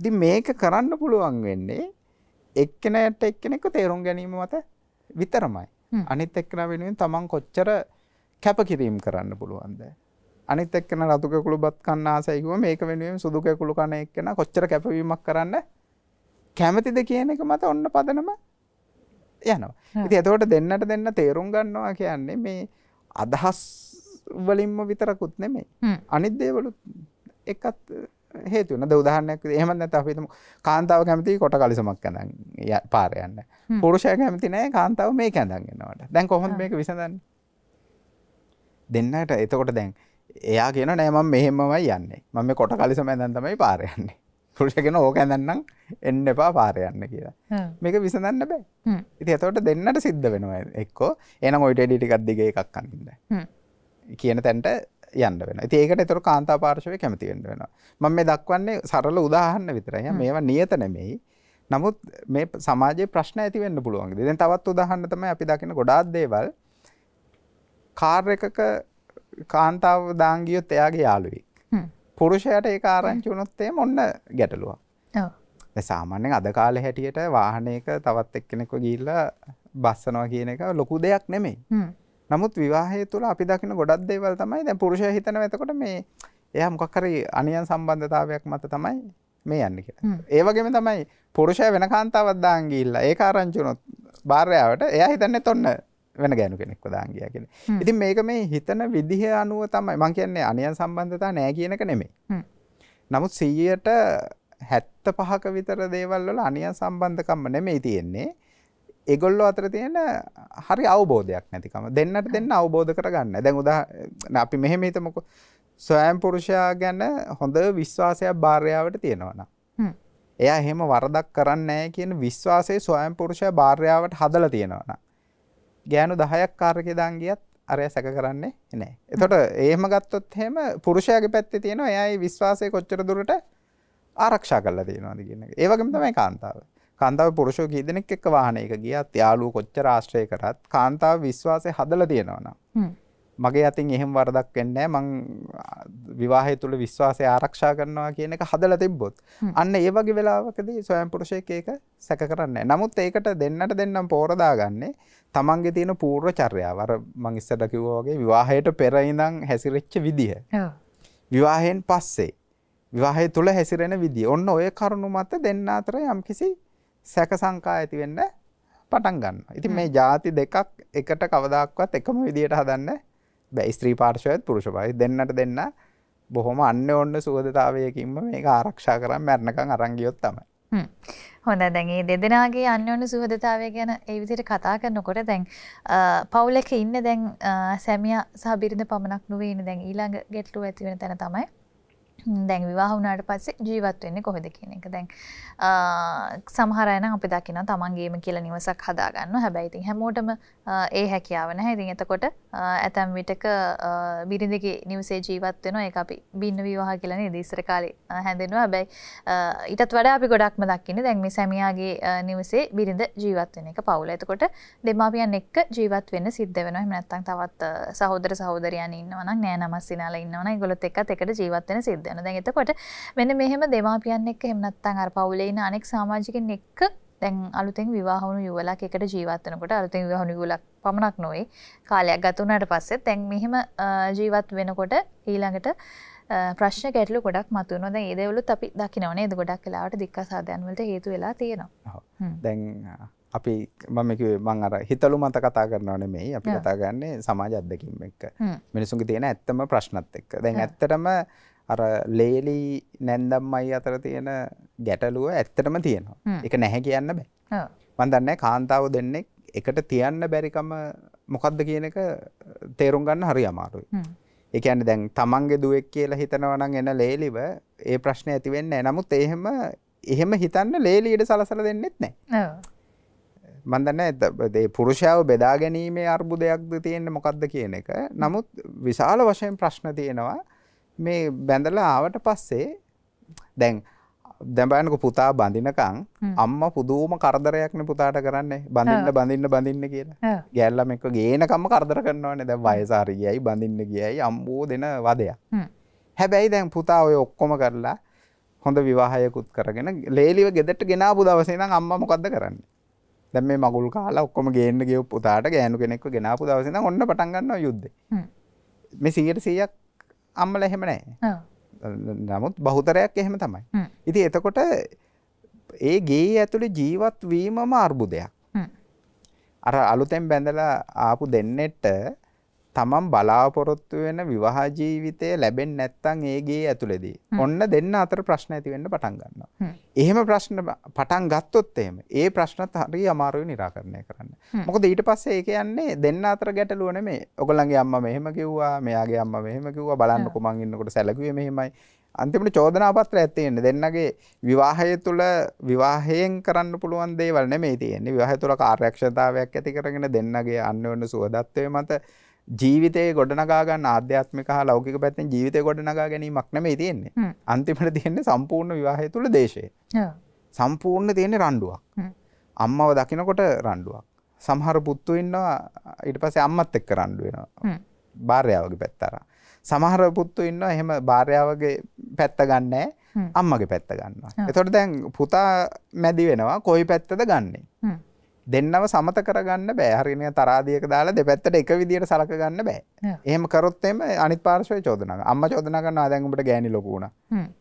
ඉතින් මේක කරන්න පුළුවන් වෙන්නේ එක්කෙනාට එක්කෙනෙක්ව තේරුම් ගැනීම මත විතරමයි. අනිත් එක්කෙනා වෙනුවෙන් තමන් කොච්චර කැපකිරීම කරන්න පුළුවන්ද? අනිත් එක්කෙනා රතු කකුළු බත් කන්න ආසයි කිව්වම මේක වෙනුවෙන් සුදු කකුළු කන එක්කෙනා කොච්චර කැපවීමක් කරන්න කැමතිද කියන එක මත ඔන්න පදනම යනවා. ඉතින් එතකොට දෙන්නට දෙන්න තේරුම් ගන්නවා කියන්නේ මේ අදහස් වලින්ම විතරකුත් නෙමෙයි. අනිත් දේවලුත් එකත් හේතු වෙන. උදාහරණයක් එහෙම නැත්නම් අපි හිතමු කාන්තාව කැමති කොට කලිසමක් ඇඳන් පාර යන්න. පුරුෂයා කැමති නැහැ කාන්තාව මේක ඇඳන් යනවට. දැන් කොහොමද මේක විසඳන්නේ? දෙන්නට එතකොට දැන් එයා කියනවා නෑ මම මෙහෙමමයි යන්නේ. මම මේ කොට කලිසම ඇඳන් තමයි පාර යන්නේ. පුරුෂයා කියනවා ඕක ඇඳන්නම් එන්න එපා පාර යන්න කියලා. මේක විසඳන්න බෑ. ඉතින් එතකොට දෙන්නට සිද්ධ වෙනවා එක්කෝ එහෙනම් ඔය ටෙඩි ටිකක් දිගේ එකක් අනින්න. කියන තැනට යන්න වෙනවා. ඉතින් ඒකට ඒතර කාන්තා පාර්ශවය කැමති වෙන්න වෙනවා. මම මේ දක්වන්නේ සරල උදාහරණ විතරයි. මේවා නියත නෙමෙයි. නමුත් මේ සමාජයේ ප්‍රශ්න ඇති වෙන්න පුළුවන්. දැන් තවත් උදාහරණ තමයි අපි දකින ගොඩාක් දේවල් කාර් එකක කාන්තාව දාන් ගියොත් එයාගේ යාළුවෙක්. පුරුෂයාට ඒක ආරංචි වුණොත් එහෙම ඔන්න ගැටලුවක්. ඔව්. ඒ සාමාන්‍යයෙන් අද කාලේ හැටියට වාහනයක තවත් එක්කෙනෙක්ව ගිහිල්ලා බස්සනවා කියන එක ලොකු දෙයක් නෙමෙයි. නමුත් විවාහය තුළ අපි දකින ගොඩක් දේවල් තමයි දැන් පුරුෂයා හිතනවා එතකොට මේ එයා මොකක් හරි අනියම් සම්බන්ධතාවයක් මත තමයි මේ යන්නේ කියලා. ඒ වගේම තමයි පුරුෂයා වෙන කාන්තාවක් දාන් ගිහිල්ලා ඒක ආරංචි වුණොත් භාර්යාවට එයා හිතන්නේ තොන්න වෙන ගෑනු කෙනෙක්ව දාන් ගියා කියලා. ඉතින් මේක මේ හිතන විදිහ අනුව තමයි මම කියන්නේ අනියම් සම්බන්ධතාව නෑ කියන එක නෙමෙයි. නමුත් 75% විතර දේවල් වල අනියම් සම්බන්ධකම්ම නෙමෙයි තියෙන්නේ. ඒගොල්ලෝ අතර තියෙන හරි අවබෝධයක් නැතිකම. දෙන්නට දෙන්න අවබෝධ කරගන්න. දැන් අපි මෙහෙම හිතමුකෝ. ස්වයං පුරුෂයා ගැන හොඳ විශ්වාසයක් භාර්යාවට තියෙනවා නම්. එයා එහෙම වරදක් කරන්නේ නැහැ කියන විශ්වාසය ස්වයං පුරුෂයා භාර්යාවට හදලා තියෙනවා නම්. ගෑනු 10ක් කාර් එකේ දාන් ගියත් අරයා සැක කරන්නේ නැහැ. එතකොට එහෙම ගත්තොත් එහෙම පුරුෂයාගේ පැත්තේ තියෙනවා එයාගේ විශ්වාසය කොච්චර දුරට ආරක්ෂා කරලා තියෙනවද කියන එක. ඒ වගේම තමයි කාන්තාව. කාන්තාව පුරුෂෝ කී දෙනෙක් එක්ක වාහනයක ගියත් යාළුවෝ කොච්චර ආශ්‍රය කරත් කාන්තාව විශ්වාසය හදලා තියෙනවා නම් මගේ අතින් එහෙම වරදක් වෙන්නේ නැහැ මං විවාහය තුල විශ්වාසය ආරක්ෂා කරනවා කියන එක හදලා තිබ්බොත් අන්න ඒ වගේ වෙලාවකදී ස්වයං පුරුෂයෙක් ඒක සැක කරන්නේ නැහැ. නමුත් ඒකට දෙන්නට දෙන්නම් පෝර දාගන්නේ තමන්ගේ තියෙන පූර්ව චර්යාව. අර මං ඉස්සරට කිව්වා වගේ විවාහයට පෙර ඉඳන් හැසිරෙච්ච විදිහ. විවාහයෙන් පස්සේ විවාහය තුල හැසිරෙන විදිය. ඔන්න ඔය කරුණු මත දෙන්න අතර යම්කිසි සැක සංකා ඇති වෙන්න පටන් ගන්නවා. ඉතින් මේ ಜಾති දෙකක් එකට කවදාක්වත් එකම විදියට හදන්න බෑ. ස්ත්‍රී පාර්ශවයත් පුරුෂ පාර්ශවයත් දෙන්නට දෙන්න බොහොම අන්‍යෝන්‍ය සුහදතාවයකින්ම මේක ආරක්ෂා කරන් මරණකම් අරන් ගියොත් තමයි. හොඳයි. දැන් මේ දෙදෙනාගේ අන්‍යෝන්‍ය සුහදතාවය ගැන ඒ විදිහට කතා කරනකොට දැන් පවුලක ඉන්න දැන් සැමියා සහ බිරිඳ පමණක් නෙවෙයි ඉන්නේ. දැන් ඊළඟ ගැටලුව ඇති වෙන තැන තමයි දැන් විවාහ වුණාට පස්සේ ජීවත් වෙන්නේ කොහෙද කියන එක. දැන් සමහර අය නම් අපි දකිනවා තමන්ගේම කියලා නිවසක් හදා ගන්නවා. හැබැයි ඉතින් හැමෝටම ඒ හැකියාව නැහැ. ඉතින් එතකොට ඇතැම් විටක බිරිඳගේ නිවසේ ජීවත් වෙනවා. ඒක අපි බින්න විවාහ කියලා නේද ඉස්සර කාලේ හැඳින්වුවා. හැබැයි ඊටත් වඩා අපි ගොඩක්ම දකින්නේ දැන් මේ සැමියාගේ නිවසේ බිරිඳ ජීවත් වෙන එක පවුල. එතකොට දෙමාපියන් එක්ක ජීවත් වෙන්න සිද්ධ වෙනවා. එහෙම නැත්නම් තවත් සහෝදර සහෝදරියන් ඉන්නවා නම් නෑ නමස්සිනාලා ඉන්නවා නම් ඒගොල්ලොත් එක්කත් එකට ජීවත් වෙන්න සිද්ධ වෙනවා. දැන් එතකොට මෙන්න මෙහෙම දෙමාපියන් එක්ක එහෙම නැත්නම් අර පවුලේ ඉන්න අනෙක් සමාජිකයන් එක්ක දැන් අලුතෙන් විවාහ වුණු යුවලක් එකට ජීවත් වෙනකොට අලුතෙන් විවාහ වුණු යුවලක් පමණක් නොවේ කාලයක් ගත වුණාට පස්සේ දැන් මෙහෙම ජීවත් වෙනකොට ඊළඟට ප්‍රශ්න ගැටලු ගොඩක් මතුවෙනවා. දැන් ඒ දේවලුත් අපි දකිනවා නේද? ගොඩක් වෙලාවට දික්කසාදයන් වලට හේතු වෙලා තියෙනවා. දැන් අපි මම කිව්වේ මම අර හිතලු මත කතා කරනව නෙමෙයි. අපි කතා කරන්නේ සමාජ අත්දැකීම් එක්ක. මිනිසුන්ගේ තියෙන ඇත්තම ප්‍රශ්නත් එක්ක. දැන් ඇත්තටම අර ලේලි නැන්දම්මයි අතර තියෙන ගැටලුව ඇත්තටම තියෙනවා. ඒක නැහැ කියන්න බෑ. මම දන්නේ කාන්තාව දෙන්නෙක් එකට තියන්න බැරිකම මොකද්ද කියන එක තේරුම් ගන්න හරි අමාරුයි. ඒ කියන්නේ දැන් තමන්ගේ දුවෙක් කියලා හිතනවා නම් එන ලේලිව ඒ ප්‍රශ්නේ ඇති වෙන්නේ නැහැ. නමුත් එහෙම හිතන්න ලේලියට සලසලා දෙන්නෙත් නැහැ. මම දන්නේ ඒ පුරුෂයාව බෙදා ගැනීමේ අර්බුදයක්ද තියෙන්නේ මොකද්ද කියන එක. නමුත් විශාල වශයෙන් ප්‍රශ්න තියෙනවා. මේ බැඳලා ආවට පස්සේ දැන් බලන්නකො පුතා බඳිනකම් අම්මා පුදුම කරදරයක්නේ පුතාට කරන්නේ බඳින්න කියලා. ගෑල්ලම එක්ක ගේනකම්ම කරදර කරනවානේ. දැන් වයස හරි ගියයි බඳින්න ගියයි අම්බෝ දෙන වදයක්. හැබැයි දැන් පුතා ඔය ඔක්කොම කරලා හොඳ විවාහයකුත් කරගෙන ලේලිව ගෙදරට ගෙනාපු දවසේ ඉඳන් අම්මා මොකද්ද කරන්නේ? දැන් මේ මගුල් කාලා ඔක්කොම ගේන්න ගියපු පුතාට ගෑනු කෙනෙක්ව ගෙනාපු දවසේ ඉඳන් ඔන්න පටන් ගන්නවා යුද්ධේ. මේ 100% අම්මලා එහෙම නැහැ. නමුත් බහුතරයක් එහෙම තමයි. ඉතින් එතකොට ඒ ගේ ඇතුලේ ජීවත් වීමම අර්බුදයක්. අර අලුතෙන් බැඳලා ආපු දෙන්නෙට තමන් බලාපොරොත්තු වෙන විවාහ ජීවිතය ලැබෙන්නේ නැත්නම් ඒ ගේ ඇතුලේදී ඔන්න දෙන්න අතර ප්‍රශ්න ඇති වෙන්න පටන් ගන්නවා. එහෙම ප්‍රශ්න පටන් ගත්තොත් එහෙම ඒ ප්‍රශ්නත් හරිය අමාරුයි निराකරණය කරන්න. මොකද ඊට පස්සේ ඒ කියන්නේ දෙන්න අතර ගැටලුව නෙමෙයි. ඔයගොල්ලන්ගේ අම්මා මෙහෙම කිව්වා, මෙයාගේ අම්මා මෙහෙම කිව්වා, බලන්නකො මං ඉන්නකොට සැලකුවේ මෙහෙමයි. අන්තිමට චෝදනා පත්‍රයක් තියෙන්නේ. දෙන්නගේ විවාහය තුළ විවාහයෙන් කරන්න පුළුවන් දේවල් නෙමෙයි තියෙන්නේ. විවාහය තුළ කාර්යක්ෂමතාවයක් ඇති කරගෙන දෙන්නගේ අන්‍යෝන්‍ය සුවදත්වයේ මත ජීවිතේ ගොඩනගා ගන්න ආධ්‍යාත්මික හා ලෞකික පැත්තෙන් ජීවිතේ ගොඩනගා ගැනීමක් නෙමෙයි තියෙන්නේ. අන්තිමට තියෙන්නේ සම්පූර්ණ විවාහය තුළ දේශය. සම්පූර්ණ තියෙන්නේ රණ්ඩුවක්. අම්මව දකින්නකොට රණ්ඩුවක්. සමහර පුතු ඉන්නවා ඊට පස්සේ අම්මත් එක්ක රණ්ඩු වෙනවා. භාර්යාවගේ පැත්ත අරන්. සමහර පුතු ඉන්නවා එහෙම භාර්යාවගේ පැත්ත ගන්නෑ අම්මගේ පැත්ත ගන්නවා. එතකොට දැන් පුතා මැදි වෙනවා කොයි පැත්තද ගන්නෙ? දෙන්නව සමත කරගන්න බෑ. හරියනේ තරාදියක දාලා දෙපැත්තට එක විදියට සලක ගන්න බෑ. එහෙම කරොත් එimhe අනිත් පාර්ශවයේ චෝදනා කරනවා. අම්මා චෝදනා කරනවා දැන් උඹට ගෑණි ලොකු වුණා.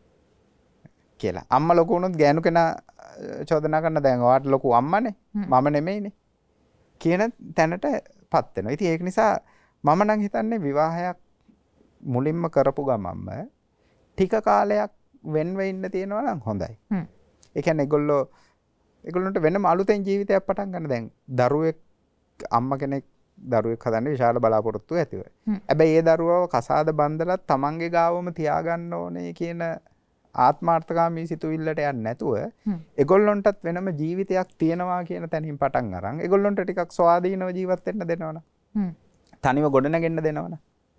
කියලා. අම්මා ලොකු වුණොත් ගෑනු කෙනා චෝදනා කරන දැන් ඔයාට ලොකු අම්මනේ. මම නෙමෙයිනේ. කියන තැනටපත් වෙනවා. ඉතින් ඒක නිසා මම නම් හිතන්නේ විවාහයක් මුලින්ම කරපු ගමන්ම ටික කාලයක් වෙන්ව ඉන්න තියෙනවා නම් හොඳයි. ඒ කියන්නේ ඒගොල්ලන්ට වෙනම අලුතෙන් ජීවිතයක් පටන් ගන්න. දැන් දරුවෙක් අම්මා කෙනෙක් දරුවෙක් හදන්නේ විශාල බලාපොරොත්තු ඇතිව. හැබැයි ඒ දරුවව කසාද බන්දලා තමන්ගේ ගාවම තියාගන්න ඕනේ කියන ආත්මාර්ථකාමී සිතුවිල්ලට යන්නේ නැතුව ඒගොල්ලන්ටත් වෙනම ජීවිතයක් තියෙනවා කියන තැනින් පටන් අරන් ඒගොල්ලන්ට ටිකක් ස්වාධීනව ජීවත් වෙන්න දෙනවනේ. තනිව ගොඩනගෙන්න දෙනවනේ.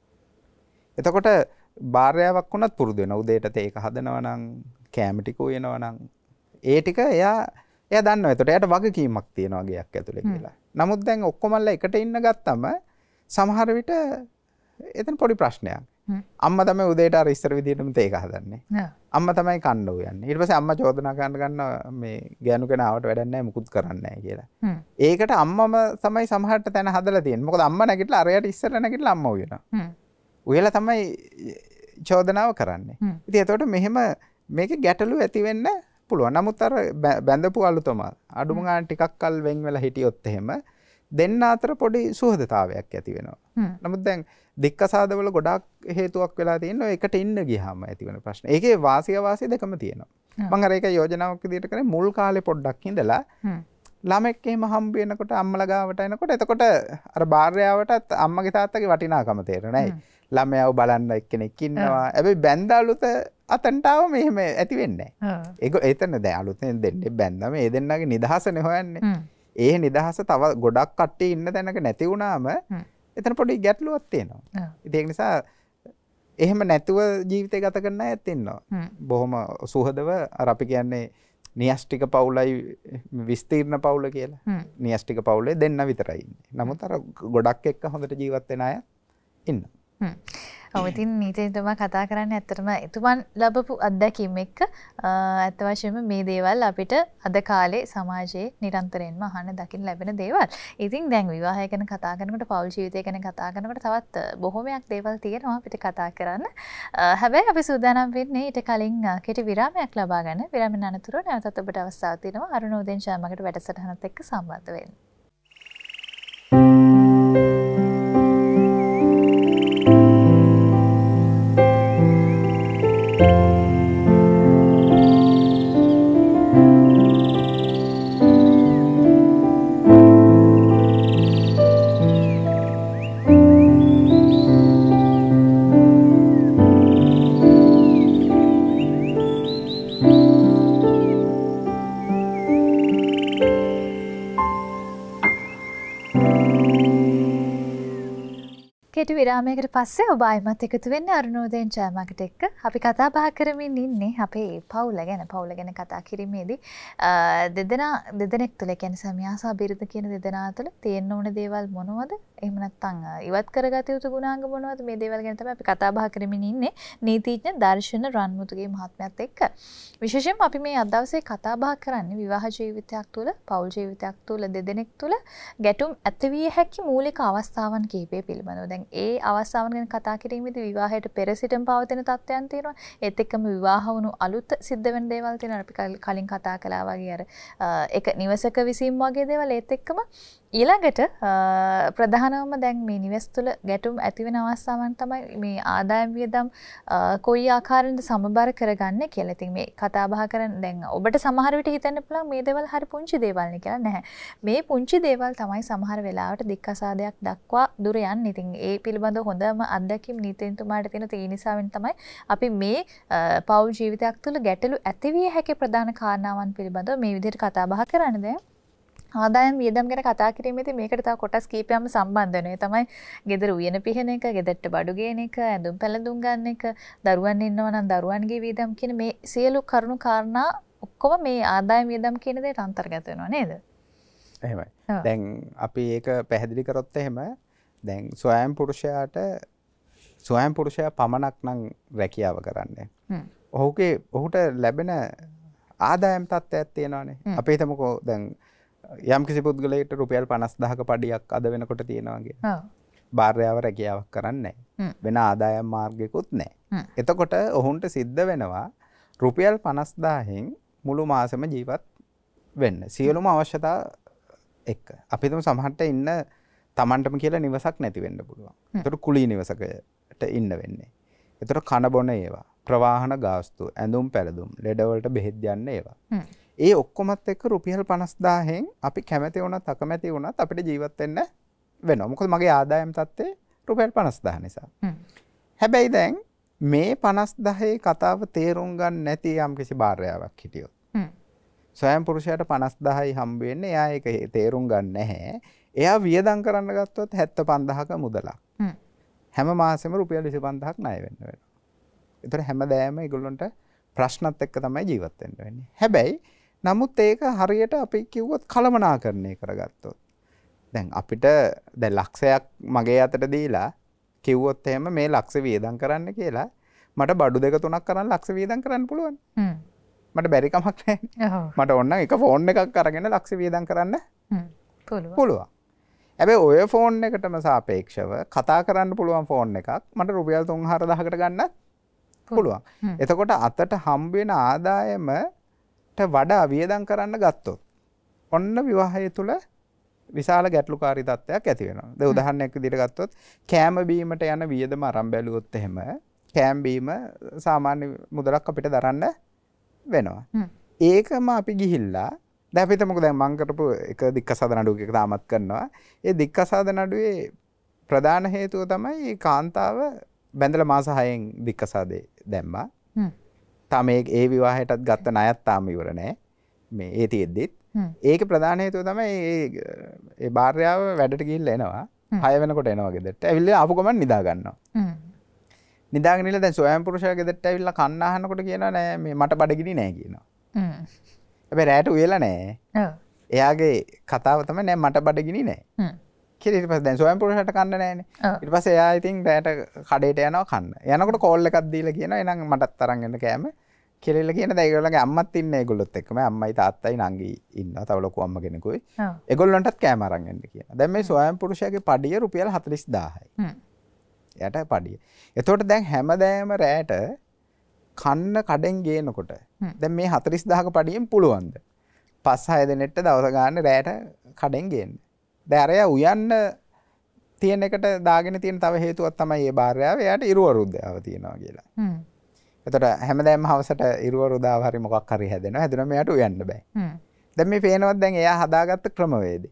එතකොට භාර්යාවක් වුණත් පුරුදු වෙනවා. උදේට තේක හදනවා නම් කැම ටික උයනවා නම් ඒ ටික එයා දන්නවා. එතකොට එයාට වගකීමක් තියෙනවා ගයක් ඇතුලේ කියලා. නමුත් දැන් ඔක්කොමල්ලා එකට ඉන්න ගත්තම සමහර විට එතන පොඩි ප්‍රශ්නයක්. අම්මා තමයි උදේට අර ඉස්සර විදිහටම තේක හදන්නේ. අම්මා තමයි කන්න උයන්නේ. ඊට පස්සේ අම්මා චෝදනා ගන්නවා මේ ගෑනු කෙනා ආවට වැඩක් නැහැ මුකුත් කරන්නේ නැහැ කියලා. ඒකට අම්මම තමයි සමහරට තැන හදලා තියෙන්නේ. මොකද අම්මා නැගිටලා අරයට ඉස්සර නැගිටලා අම්මා උයනවා. උයලා තමයි චෝදනාව කරන්නේ. ඉතින් එතකොට මෙහෙම මේකේ ගැටලු ඇති වෙන්න පුළුවන්. නමුත් අර බැඳපු අලුතම අඩුම ගන්න ටිකක් කල් වෙන් වෙලා හිටියොත් එහෙම දෙන්න අතර පොඩි සුහදතාවයක් ඇති වෙනවා. නමුත් දැන් දික්කසාදවල ගොඩාක් හේතුවක් වෙලා තියෙනවා. ඒකට ඉන්න ගියාම ඇති වෙන ප්‍රශ්න. ඒකේ වාසිය අවාසිය දෙකම තියෙනවා. මම අර ඒක යෝජනාවක් විදිහට කරේ මුල් කාලේ පොඩ්ඩක් ඉඳලා ළමෙක් එහෙම හම්බ වෙනකොට අම්මලා ගාවට එනකොට එතකොට අර භාර්යාවටත් අම්මගේ තාත්තගේ වටිනාකම තේරෙන්නේ නැහැ. ළමයාව බලන්න එක්කෙනෙක් ඉන්නවා. හැබැයි බැඳ අලුත අතන්ට ආව මෙහෙම ඇති වෙන්නේ නැහැ. ඒක එතන දැන් අලුතෙන් දෙන්නේ බැඳම ඒ දෙන්නගේ නිදහසනේ හොයන්නේ. ඒ නිදහස තව ගොඩක් කට්ටිය ඉන්න තැනක නැති වුණාම එතන පොඩි ගැටලුවක් තියෙනවා. ඒක නිසා එහෙම නැතුව ජීවිතය ගත කරන අයත් ඉන්නවා. බොහොම සුහදව අර අපි කියන්නේ න්‍යෂ්ටික පවුලයි විස්තීර්ණ පවුල කියලා. න්‍යෂ්ටික පවුලේ දෙන්න විතරයි ඉන්නේ. නමුත් අර ගොඩක් එක්ක හොඳට ජීවත් වෙන අය ඉන්නවා. ඔව් ඉතින් නීතිතුමා කතා කරන්නේ ඇත්තටම එතුමන් ලැබපු අත්දැකීම් එක්ක ඇත්ත වශයෙන්ම මේ දේවල් අපිට අද කාලේ සමාජයේ නිරන්තරයෙන්ම අහන්න දකින්න ලැබෙන දේවල්. ඉතින් දැන් විවාහය ගැන කතා කරනකොට පෞල් ජීවිතය ගැන කතා කරනකොට තවත් බොහොමයක් දේවල් තියෙනවා අපිට කතා කරන්න. හැබැයි අපි සූදානම් වෙන්නේ ඊට කලින් කෙටි විරාමයක් ලබා ගන්න. විරාමෙන් අනතුරුව නැවතත් ඔබට අවස්ථාවක් තියෙනවා අරුණෝදෙන් ජයමඟට වැඩසටහනත් එක්ක සම්බන්ධ වෙන්න. කෙටි විරාමයකට පස්සේ ඔබ ආයිමත් එකතු වෙන්නේ අරුණෝදයෙන් ජයමඟට එක්ක. අපි කතා බහ කරමින් ඉන්නේ අපේ පවුල ගැන කතා කිරීමේදී දෙදෙනෙක් තුළ කියන්නේ සමියා සහ බිරිඳ කියන දෙදෙනා තුළ තියෙන්න ඕන දේවල් මොනවද? එහෙම නැත්නම් ඉවත් කරගත යුතු ගුණාංග මොනවද? මේ දේවල් ගැන තමයි අපි කතා බහ කරමින් ඉන්නේ නීතිඥ දර්ශන රන්මුතුගේ මහත්මයාත් එක්ක. විශේෂයෙන්ම අපි මේ අද දවසේ කතා බහ කරන්නේ විවාහ ජීවිතයක් තුළ, පෞල් ජීවිතයක් තුළ දෙදෙනෙක් තුළ ගැටුම් ඇතිවිය හැකි මූලික අවස්ථාවන් කිහිපය පිළිබඳව. දැන් ඒ අවස්ථාවන් ගැන කතා කිරීමේදී විවාහයට පෙර සිටම පවතින තත්ත්වයන් තියෙනවා. ඒත් එක්කම විවාහ වුණු අලුත් සිද්ධ වෙන දේවල් තියෙනවා. අපි කලින් කතා කළා වගේ අර එක නිවසක විසීම් වගේ දේවල්. ඒත් එක්කම ඊළඟට ප්‍රධානවම දැන් මේ නිවෙස් තුළ ගැටුම් ඇති වෙන අවස්ථාවන් තමයි මේ ආදායම් වියදම් කොයි ආකාරයෙන්ද සමබර කරගන්නේ කියලා. ඉතින් මේ කතා බහ කරන දැන් ඔබට සමහර විට හිතෙන්න පුළුවන් මේ දේවල් හරි පුංචි දේවල් නේ කියලා. නැහැ. මේ පුංචි දේවල් තමයි සමහර වෙලාවට දික්කසාදයක් දක්වා දුර යන්නේ. ඉතින් ඒ පිළිබඳව හොඳම අත්දැකීම් නීතිඥතුමාට තියෙන ඒ නිසාවෙන් තමයි අපි මේ පෞල් ජීවිතයක් තුළ ගැටලු ඇතිවිය හැකි ප්‍රධාන කාරණාවන් පිළිබඳව මේ විදිහට කතා බහ කරන්නේ. දැන් ආදායම් වියදම් ගැන කතා කිරීමේදී මේකට තව කොටස් කීපයක්ම සම්බන්ධ වෙනවා. ඒ තමයි ගෙදර උයන පිහන එක, ගෙදරට බඩු ගේන එක, ඇඳුම් පැළඳුම් ගන්න එක, දරුවන් ඉන්නවා නම් දරුවන්ගේ වියදම් කියන මේ සියලු කරුණු කාරණා ඔක්කොම මේ ආදායම් වියදම් කියන දේට අන්තර්ගත වෙනවා නේද? එහෙමයි. දැන් අපි ඒක පැහැදිලි කරොත් එහෙම දැන් ස්වයං පුරුෂයා පමණක් නම් රැකියාව කරන්නේ. ඔහුට ලැබෙන ආදායම් තත්ත්වයක් තියෙනවානේ. අපි හිතමුකෝ දැන් යම් කිසි පුද්ගලයෙක්ට රුපියල් 50000ක පඩියක් අද වෙනකොට තියෙනවා කියලා. භාර්යාව රැකියාවක් කරන්නේ නැහැ. වෙන ආදායම් මාර්ගයකුත් නැහැ. එතකොට ඔහුන්ට සිද්ධ වෙනවා රුපියල් 50000න් මුළු මාසෙම ජීවත් වෙන්න. සියලුම අවශ්‍යතා එක්ක. අපි හිතමු සමහරට ඉන්න Tamanටම කියලා නිවසක් නැති වෙන්න පුළුවන්. ඒතර කුලී නිවසකට ඉන්න වෙන්නේ. ඒතර කන බොන ඒවා, ප්‍රවාහන ගාස්තු, ඇඳුම් පැළඳුම්, ලෙඩවලට බෙහෙත් යන්න ඒවා. ඒ ඔක්කොමත් එක්ක රුපියල් 50000න් අපි කැමති වුණත් අකමැති වුණත් අපිට ජීවත් වෙන්න වෙනවා. මොකද මගේ ආදායම් තත්ත්වය රුපියල් 50000 නිසා. හැබැයි දැන් මේ 50000 කතාව තේරුම් ගන්න නැති යම්කිසි භාර්යාවක් හිටියොත්. ස්වයං පුරුෂයාට 50000යි හම්බ වෙන්නේ. එයා ඒක තේරුම් ගන්න නැහැ. එයා වියදම් කරන්න ගත්තොත් 75000ක මුදලක්. හැම මාසෙම රුපියල් 25000ක් ණය වෙන්න වෙනවා. ඒතර හැමදාම ඒගොල්ලන්ට ප්‍රශ්නත් එක්ක තමයි ජීවත් වෙන්න වෙන්නේ. හැබැයි නමුත් ඒක හරියට අපි කිව්වොත් කළමනාකරණය කරගත්තොත් දැන් අපිට දැන් ලක්ෂයක් මගේ අතට දීලා කිව්වොත් එහෙම මේ ලක්ෂ වියදම් කරන්න කියලා මට බඩු දෙක තුනක් කරන් ලක්ෂ වියදම් කරන්න පුළුවන්. මට බැරි කමක් නැහැ. මට ඕන එක ෆෝන් එකක් අරගෙන ලක්ෂ වියදම් කරන්න පුළුවන්. හැබැයි ඔය ෆෝන් එකටම සාපේක්ෂව කතා කරන්න පුළුවන් ෆෝන් එකක් මට රුපියල් 3-4000කට ගන්න පුළුවන්. එතකොට අතට හම්බ වෙන ආදායමට වඩා වියදම් කරන්න ගත්තොත් ඔන්න විවාහය තුල විශාල ගැටලුකාරී තත්ත්වයක් ඇති වෙනවා. දැන් උදාහරණයක් විදිහට ගත්තොත් කෑම බීමට යන වියදම අරන් බැලුවොත් එහෙම කෑම බීම සාමාන්‍ය මුදලක් අපිට දරන්න වෙනවා. ඒකම අපි ගිහිල්ලා දැන් අපි හිතමුකෝ දැන් මම කරපු එක දික්කසාද නඩුවක තාමත් කරනවා. ඒ දික්කසාද නඩුවේ ප්‍රධාන හේතුව තමයි කාන්තාව බැඳලා මාස 6න් දික්කසාදේ දැම්මා. තාම ඒ විවාහයටත් ගත්ත ණයත් තාම ඉවර නැහැ. මේ ඒ තියෙද්දිත් ඒකේ ප්‍රධාන හේතුව තමයි ඒ භාර්යාව වැඩට ගිහිල්ලා එනවා. 6 වෙනකොට එනවා ගෙදරට. ඇවිල්ලා ආපු ගමන් නිදා ගන්නවා. නිදාගෙන ඉන්න දැන් ස්වයං පුරුෂයා ගෙදරට ඇවිල්ලා කන්න අහනකොට කියනවා නෑ මේ මට බඩගිනි නෑ කියනවා. හැබැයි රැට උයලා නෑ. එයාගේ කතාව තමයි නෑ මට බඩගිනි නෑ. කියලා ඊට පස්සේ දැන් ස්වයං පුරුෂයාට කන්න නෑනේ. ඊට පස්සේ එයා ඉතින් රැට කඩේට යනවා කන්න. යනකොට කෝල් එකක් දීලා කියනවා එහෙනම් මටත් අරන් එන්න කෑම. කියලා කියන දැන් ඒගොල්ලන්ගේ අම්මත් ඉන්නේ ඒගොල්ලොත් එක්කම අම්මයි තාත්තයි නංගි ඉන්නවා. තව ලොකු අම්ම කෙනෙකුයි. ඒගොල්ලන්ටත් කෑම අරන් එන්න කියනවා. දැන් මේ ස්වයං පුරුෂයාගේ පඩිය රුපියල් 40000යි. එයාට පඩිය. එතකොට දැන් හැමදාම රැට කන්න කඩෙන් ගේනකොට දැන් මේ 40000ක පඩියෙන් පුළුවන්ද 5-6 දිනෙට දවස ගන්න රැට කඩෙන් ගේන්න. දැන් අරයා උයන්න තියෙන එකට දාගෙන තියෙන තව හේතුවක් තමයි මේ භාර්යාව එයාට ඉරුවරුද්දාව තියෙනවා කියලා. එතකොට හැමදාම හවසට ඉරුවරුදාව හරි මොකක් හරි හැදෙනවා. හැදුනම එයාට උයන්න බෑ. දැන් මේ පේනවත් දැන් එයා හදාගත්ත ක්‍රමවේදය.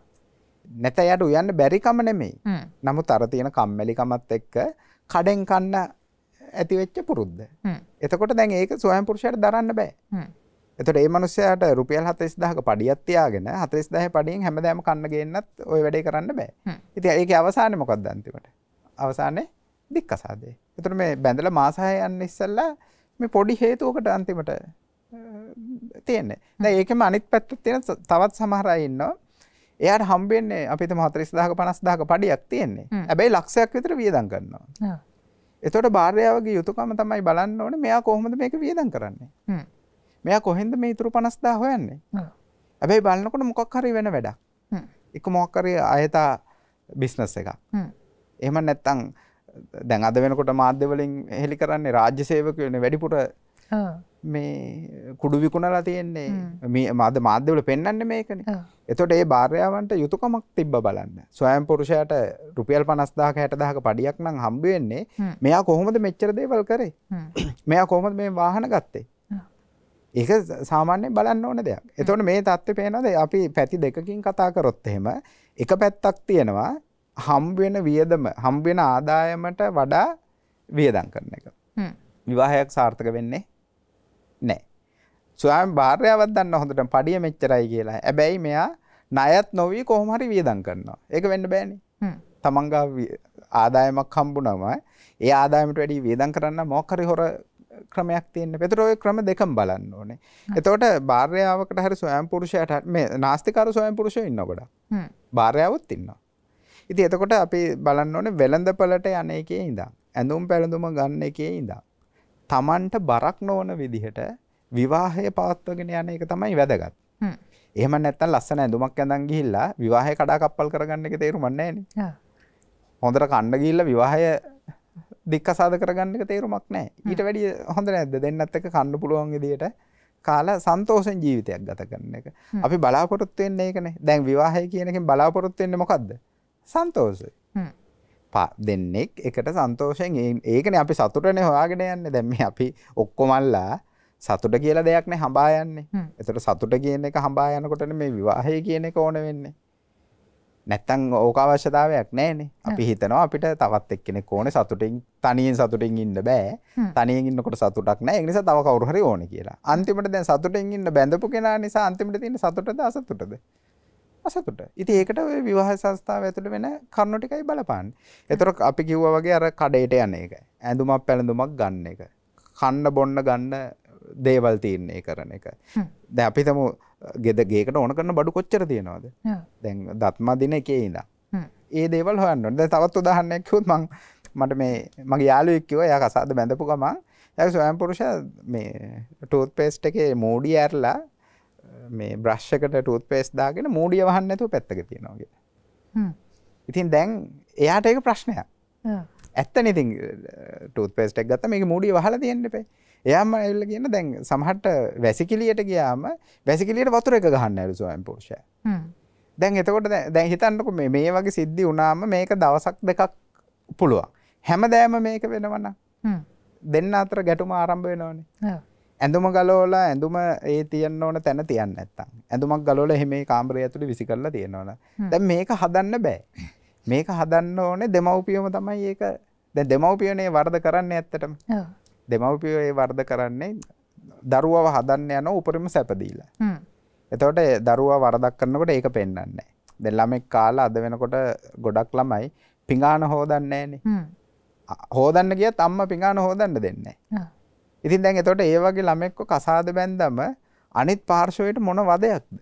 නැත එයාට උයන්න බැරි කම නෙමෙයි. නමුත් අර තියෙන කම්මැලිකමත් එක්ක කඩෙන් කන්න ඇති වෙච්ච පුරුද්ද. එතකොට දැන් ඒක ස්වයං පුරුෂයාට දරන්න බෑ. එතකොට මේ මිනිස්සයාට රුපියල් 40000ක පඩියක් තියාගෙන 40000 පඩියෙන් හැමදාම කන්න ගේන්නත් ওই වැඩේ කරන්න බෑ. ඉතින් ඒකේ අවසානේ මොකක්ද අන්තිමට? අවසානේ දික්කසාදේ. එතකොට මේ බැඳලා මාස 6 යන්න ඉස්සෙල්ලා මේ පොඩි හේතුවකට අන්තිමට තියෙන්නේ. දැන් ඒකෙම අනිත් පැත්තත් තියෙන තවත් සමහර අය ඉන්නවා. එයාට හම්බෙන්නේ අපි හිතමු 40000ක 50000ක පඩියක් තියෙන්නේ. හැබැයි ලක්ෂයක් විතර වියදම් කරනවා. ඔව්. එතකොට භාර්යාවගේ යුතුයකම තමයි බලන්න ඕනේ මෙයා කොහොමද මේක වියදම් කරන්නේ. මෙයා කොහෙන්ද මේ ඉතුරු 50000 හොයන්නේ. හැබැයි බලනකොට මොකක් හරි වෙන වැඩක්. එක මොකක් හරි අයථා බිස්නස් එකක්. එහෙම නැත්නම් දැන් අද වෙනකොට මාධ්‍ය වලින් හෙලි කරන්නේ රාජ්‍ය සේවකයෝනේ වැඩිපුර මේ කුඩු විකුණලා තියෙන්නේ. මේ මාධ්‍ය වල පෙන්වන්නේ මේකනේ. එතකොට ඒ භාර්යාවන්ට යුතුයකමක් තිබ්බ බලන්න. ස්වයං පුරුෂයාට රුපියල් 50000ක 60000ක පඩියක් නම් හම්බ වෙන්නේ. මෙයා කොහොමද මෙච්චර දේවල් කරේ? මෙයා කොහොමද මේ වාහන ගත්තේ? ඒක සාමාන්‍යයෙන් බලන්න ඕන දෙයක්. එතකොට මේ தත්ත්වය පේනවාද අපි පැති දෙකකින් කතා කරොත් එහෙම එක පැත්තක් තියෙනවා හම්බ වෙන වියදම හම්බ වෙන ආදායමට වඩා වියදම් කරන එක. විවාහයක් සාර්ථක වෙන්නේ නැහැ. ස්වයං භාර්යාවක් දන්න හොඳට පඩිය මෙච්චරයි කියලා. හැබැයි මෙයා ණයත් නොවි කොහොම හරි වියදම් කරනවා. ඒක වෙන්න බෑනේ. තමන්ගා ආදායමක් හම්බුනම ඒ ආදායමට වැඩි වියදම් කරන්න මොකක් හරි හොර ක්‍රමයක් තියෙන. ඒතර ඔය ක්‍රම දෙකම බලන්න ඕනේ. එතකොට භාර්යාවකට හරි ස්වයං පුරුෂයාට මේ නාස්තිකාර ස්වයං පුරුෂයෝ ඉන්නවා ගොඩක්. භාර්යාවොත් ඉන්නවා. ඉතින් එතකොට අපි බලන්න ඕනේ වෙළඳපළට යන එකේ ඉඳන් ඇඳුම් පැළඳුම ගන්න එකේ ඉඳන් Tamanට බරක් නොවන විදිහට විවාහය පවත්වගෙන යන එක තමයි වැදගත්. එහෙම නැත්නම් ලස්සන ඇඳුමක් ඇඳන් ගිහිල්ලා විවාහය කඩාකප්පල් කරගන්න එක තේරුමක් නැහැ නේ. හොඳට කන්න ගිහිල්ලා විවාහය දික්කසාද කරගන්න එක තේරුමක් නැහැ. ඊට වැඩිය හොඳ නැද්ද දෙන්නත් එක්ක කන්න පුළුවන් විදිහට කාලා සන්තෝෂෙන් ජීවිතයක් ගත කරන එක. අපි බලාපොරොත්තු වෙන්නේ ඒකනේ. දැන් විවාහය කියන එකෙන් බලාපොරොත්තු වෙන්නේ මොකද්ද? සන්තෝෂය. දෙන්නෙක් එකට සන්තෝෂයෙන් ඒකනේ අපි සතුටනේ හොයාගෙන යන්නේ. දැන් මේ අපි ඔක්කොමල්ලා සතුට කියලා දෙයක් නේ හඹා යන්නේ. ඒතර සතුට කියන එක හඹා යනකොටනේ මේ විවාහය කියන එක ඕන වෙන්නේ. නැත්තම් ඕක අවශ්‍යතාවයක් නැහැනේ. අපි හිතනවා අපිට තවත් එක්කෙනෙක් ඕනේ සතුටින් තනියෙන් සතුටින් ඉන්න බෑ. තනියෙන් ඉන්නකොට සතුටක් නැහැ. ඒ නිසා තව කවුරු හරි ඕනේ කියලා. අන්තිමට දැන් සතුටින් ඉන්න බැඳපු කෙනා නිසා අන්තිමට තියෙන සතුටද අසතුටද? අසතුට. ඉතින් ඒකට ඔය විවාහ සංස්ථාව ඇතුළේ වෙන කරුණු ටිකයි බලපාන්නේ. ඒතර අපි කිව්වා වගේ අර කඩේට යන එක. ඇඳුමක් පැළඳුමක් ගන්න එක. කන්න බොන්න ගන්න දේවල් තීරණය කරන එක. දැන් අපි හිතමු ගේකට ඕන කරන බඩු කොච්චර තියෙනවද? දැන් දත්ම දින එකේ ඉඳන්. ඒ දේවල් හොයන්න ඕනේ. දැන් තවත් උදාහරණයක් කිව්වොත් මට මේ මගේ යාළුවෙක් කිව්වා එයා කසාද බැඳපු ගමන් එයාගේ ස්වයං පුරුෂයා මේ ටූත් පේස්ට් එකේ මූඩිය ඇරලා මේ බ්‍රෂ් එකට ටූත් පේස්ට් දාගෙන මූඩිය වහන්න නැතුව පැත්තක තියනවා කියලා. ඉතින් දැන් එයාට ඒක ප්‍රශ්නයක්. ඇත්තනේ ඉතින් ටූත් පේස්ට් එක ගත්තා මේකේ මූඩිය වහලා තියෙන්න එපා. එයාම ඇවිල්ලා කියන දැන් සමහරට වැසිකිළියට ගියාම වැසිකිළියට වතුර එක ගහන්න ඇලු ස්වයං පුරුෂයා. දැන් එතකොට දැන් හිතන්නකෝ මේ වගේ සිද්ධි වුණාම මේක දවසක් දෙකක් පුළුවන්. හැමදාම මේක වෙනවනම් දෙන්න අතර ගැටුම ආරම්භ වෙනවනේ. ඇඳුම ගලවලා ඇඳුම ඒ තියන්න ඕන තැන තියන්න නැත්තම්. ඇඳුමක් ගලවලා එහෙම මේ කාමරය ඇතුලේ විසි කරලා තියනවනේ. දැන් මේක හදන්න බෑ. මේක හදන්න ඕනේ දෙමව්පියෝම තමයි ඒක. දැන් දෙමව්පියෝනේ වරද කරන්නේ ඇත්තටම. ඔව්. දෙමව්පියෝ ඒ වරද කරන්නේ දරුවව හදන්න යන උපරිම සැප දීලා. එතකොට දරුවා වරදක් කරනකොට ඒක පෙන්වන්නේ නැහැ. දැන් ළමෙක් කාලා අද වෙනකොට ගොඩක් ළමයි පිඟාන හොදන්නේ නැහනේ. හොදන්න ගියත් අම්මා පිඟාන හොදන්න දෙන්නේ නැහැ. ඉතින් දැන් එතකොට ඒ වගේ ළමෙක්ව කසාද බැන්දම අනිත් පාර්ශවයට මොන වදයක්ද?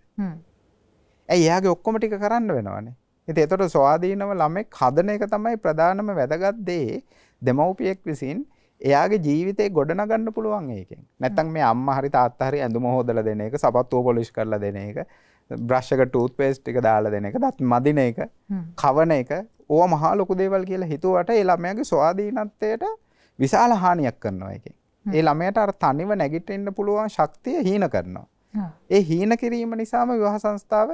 ඇයි එයාගේ ඔක්කොම ටික කරන්න වෙනවනේ. ඉතින් එතකොට ස්වාධීනව ළමෙක් හදන එක තමයි ප්‍රධානම වැදගත් දේ. දෙමව්පියෙක් විසින් එයාගේ ජීවිතේ ගොඩනගන්න පුළුවන් ඒකෙන්. නැත්තම් මේ අම්මා හරි තාත්තා හරි ඇඳුම හොදලා දෙන එක, සපත්තුව පොලිෂ් කරලා දෙන එක, බ්‍රෂ් එක ටූත් පේස්ට් එක දාලා දෙන එක, දත් මදින එක, කවන එක, ඕවා මහා ලොකු දේවල් කියලා හිතුවට ඒ ළමයාගේ ස්වාධීනත්වයට විශාල හානියක් කරනවා ඒකෙන්. ඒ ළමයට අර තනිව නැගිටින්න පුළුවන් ශක්තිය හීන කරනවා. ඒ හීන කිරීම නිසාම විවාහ සංස්ථාව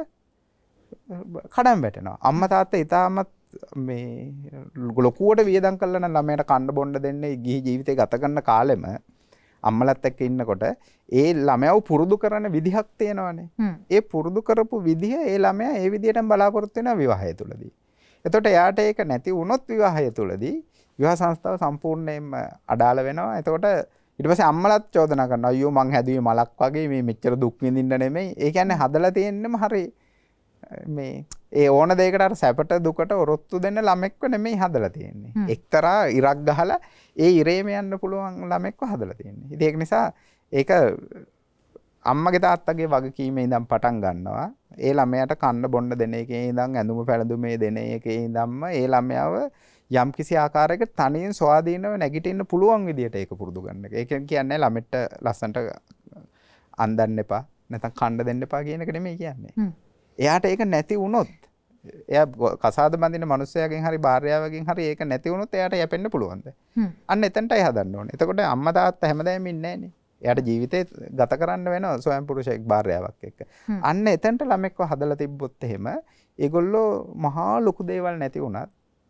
කඩම් වැටෙනවා. අම්මා තාත්තා ඊටමත් මේ ලොකුවට වියදම් කළා නම් ළමයට කන්න බොන්න දෙන්නේ ගිහි ජීවිතේ ගත කරන කාලෙම අම්මලත් එක්ක ඉන්නකොට ඒ ළමයාව පුරුදු කරන විදිහක් තියෙනවානේ. ඒ පුරුදු කරපු විදිහ ඒ ළමයා ඒ විදිහටම බලාපොරොත්තු වෙනවා විවාහය තුලදී. එතකොට එයාට ඒක නැති වුණොත් විවාහය තුලදී විවාහ සංස්ථාව සම්පූර්ණයෙන්ම අඩාල වෙනවා. එතකොට ඊට පස්සේ අම්මලත් චෝදනා කරනවා අයියෝ මං හැදුවේ මලක් වගේ මේ මෙච්චර දුක් විඳින්න නෙමෙයි. ඒ කියන්නේ හදලා තියෙන්නම හරි මේ ඒ ඕන දෙයකට අර සැපට දුකට ඔරොත්තු දෙන්න ළමෙක්ව නෙමෙයි හදලා තියෙන්නේ. එක්තරා ඉරක් ගහලා ඒ ඉරේම යන්න පුළුවන් ළමෙක්ව හදලා තියෙන්නේ. ඉතින් ඒක නිසා ඒක අම්මගේ තාත්තගේ වගකීමේ ඉඳන් පටන් ගන්නවා. ඒ ළමයාට කන්න බොන්න දෙන එකේ ඉඳන් ඇඳුම පැළඳුමේ දෙන එකේ ඉඳන්ම ඒ ළමයාව යම් කිසි ආකාරයකට තනියෙන් ස්වාධීනව නැගිටින්න පුළුවන් විදියට ඒක පුරුදු කරන එක. ඒක කියන්නේ ළමෙට ලස්සන්ට අන්දන්න එපා නැත්නම් කන්න දෙන්න එපා කියන එක නෙමෙයි කියන්නේ. එයාට ඒක නැති වුණොත් එයා කසාද බඳින මිනිස්සයාගෙන් හරි භාර්යාවගෙන් හරි ඒක නැති වුණොත් එයාට යැපෙන්න පුළුවන්ද? අන්න එතනටයි හදන්න ඕනේ. එතකොට අම්මා තාත්තා හැමදාම ඉන්නේ නැහනේ. එයාට ජීවිතේ ගත කරන්න වෙනවා ස්වයං පුරුෂයෙක් භාර්යාවක් එක්ක. අන්න එතනට ළමෙක්ව හදලා තිබ්බොත් එහෙම ඒගොල්ලෝ මහා ලොකු දේවල් නැති වුණත්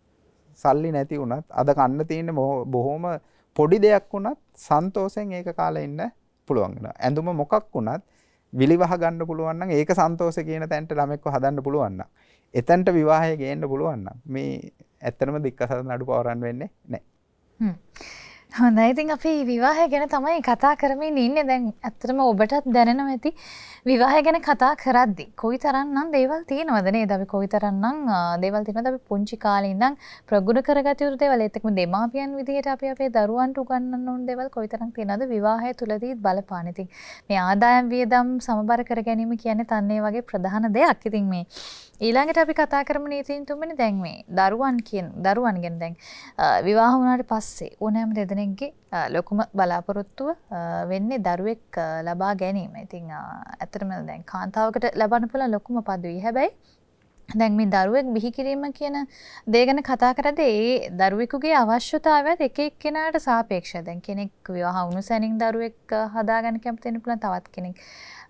සල්ලි නැති වුණත් අද කන්න තියෙන බොහොම පොඩි දෙයක් වුණත් සන්තෝෂෙන් ඒක කාලේ ඉන්න පුළුවන් වෙනවා. ඇඳුම මොකක් වුණත් විලිවහ ගන්න පුළුවන් නම් ඒක සන්තෝෂය කියන තැනට ළමෙක්ව හදන්න පුළුවන් නම් එතනට විවාහය ගේන්න පුළුවන් නම් මේ ඇත්තටම දික්කසාද නඩු පවරන්න වෙන්නේ නැහැ. හොඳයි. ඉතින් අපි විවාහය ගැන තමයි කතා කරමින් ඉන්නේ. දැන් ඇත්තටම ඔබටත් දැනෙනවා ඇති විවාහය ගැන කතා කරද්දී කොයිතරම්නම් දේවල් තියෙනවද නේද? අපි කොයිතරම්නම් දේවල් තියෙනවද? අපි පුංචි කාලේ ඉඳන් ප්‍රගුණ කරගත යුතු දේවල් ඒත් එක්කම දෙමාපියන් විදිහට අපි අපේ දරුවන්ට උගන්වන්න ඕන දේවල් කොයිතරම් තියෙනවද විවාහය තුලදී බලපාන. ඉතින් මේ ආදායම් වියදම් සමබර කර ගැනීම කියන්නේ තන්නේ වගේ ප්‍රධාන දෙයක්. ඉතින් මේ ඊළඟට අපි කතා කරමු නීතින් තුන්වෙනි දැන් මේ දරුවන් ගැන දැන් විවාහ වුණාට පස්සේ ඕනෑම දෙදෙනෙක්ගේ ලොකුම බලාපොරොත්තුව වෙන්නේ දරුවෙක් ලබා ගැනීම. ඉතින් ඇත්තටම දැන් කාන්තාවකට ලබන්න පුළුවන් ලොකුම පදවිය. හැබැයි දැන් මේ දරුවෙක් බිහි කිරීම කියන දේ ගැන කතා කරද්දී ඒ දරුවෙකුගේ අවශ්‍යතාවයත් එක එක්කෙනාට සාපේක්ෂයි. දැන් කෙනෙක් විවාහ වුණු සැනින් දරුවෙක් හදාගන්න කැමති වෙන පුළුවන්, තවත් කෙනෙක්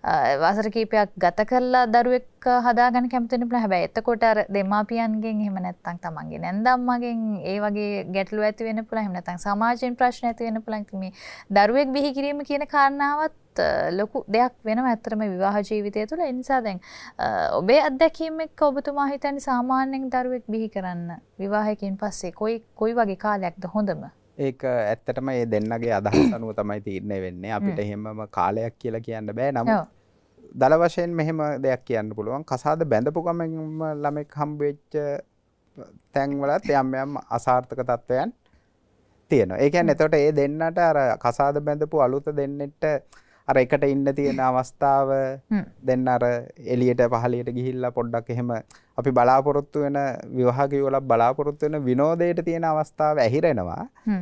වසර කීපයක් ගත කරලා දරුවෙක් හදාගන්න කැමති වෙන පුළුවන්. හැබැයි එතකොට අර දෙමාපියන්ගෙන් එහෙම නැත්නම් තමන්ගේ නැන්දම්මගෙන් ඒ වගේ ගැටලු ඇති වෙන්න පුළුවන්. එහෙම නැත්නම් සමාජයෙන් ප්‍රශ්න ඇති වෙන්න පුළුවන්. ඉතින් මේ දරුවෙක් බිහි කිරීම කියන කාරණාවත් ලොකු දෙයක් වෙනවා ඇත්තටම විවාහ ජීවිතය තුළ. ඒ නිසා දැන් ඔබේ අත්දැකීම් එක්ක ඔබතුමා හිතන්නේ සාමාන්‍යයෙන් දරුවෙක් බිහි කරන්න විවාහයකින් පස්සේ කොයි වගේ කාලයක්ද හොඳම? ඒක ඇත්තටම මේ දෙන්නගේ අදහස් අනුව තමයි තීරණය වෙන්නේ. අපිට එහෙමම කාලයක් කියලා කියන්න බෑ. නමුත් දල වශයෙන් මෙහෙම දෙයක් කියන්න පුළුවන්. කසාද බැඳපු ගමන්ම ළමෙක් හම්බ වෙච්ච තැන්වලත් යම් අසාර්ථක තත්වයන් තියෙනවා. ඒ කියන්නේ එතකොට ඒ දෙන්නට අර කසාද බැඳපු අලුත දෙන්නෙට අර එකට ඉන්න තියෙන අවස්ථාව දෙන්න අර එළියට පහළියට ගිහිල්ලා පොඩ්ඩක් එහෙම අපි බලාපොරොත්තු වෙන විවාහ කිව්වලා බලාපොරොත්තු වෙන විනෝදයට තියෙන අවස්ථාව ඇහිරෙනවා.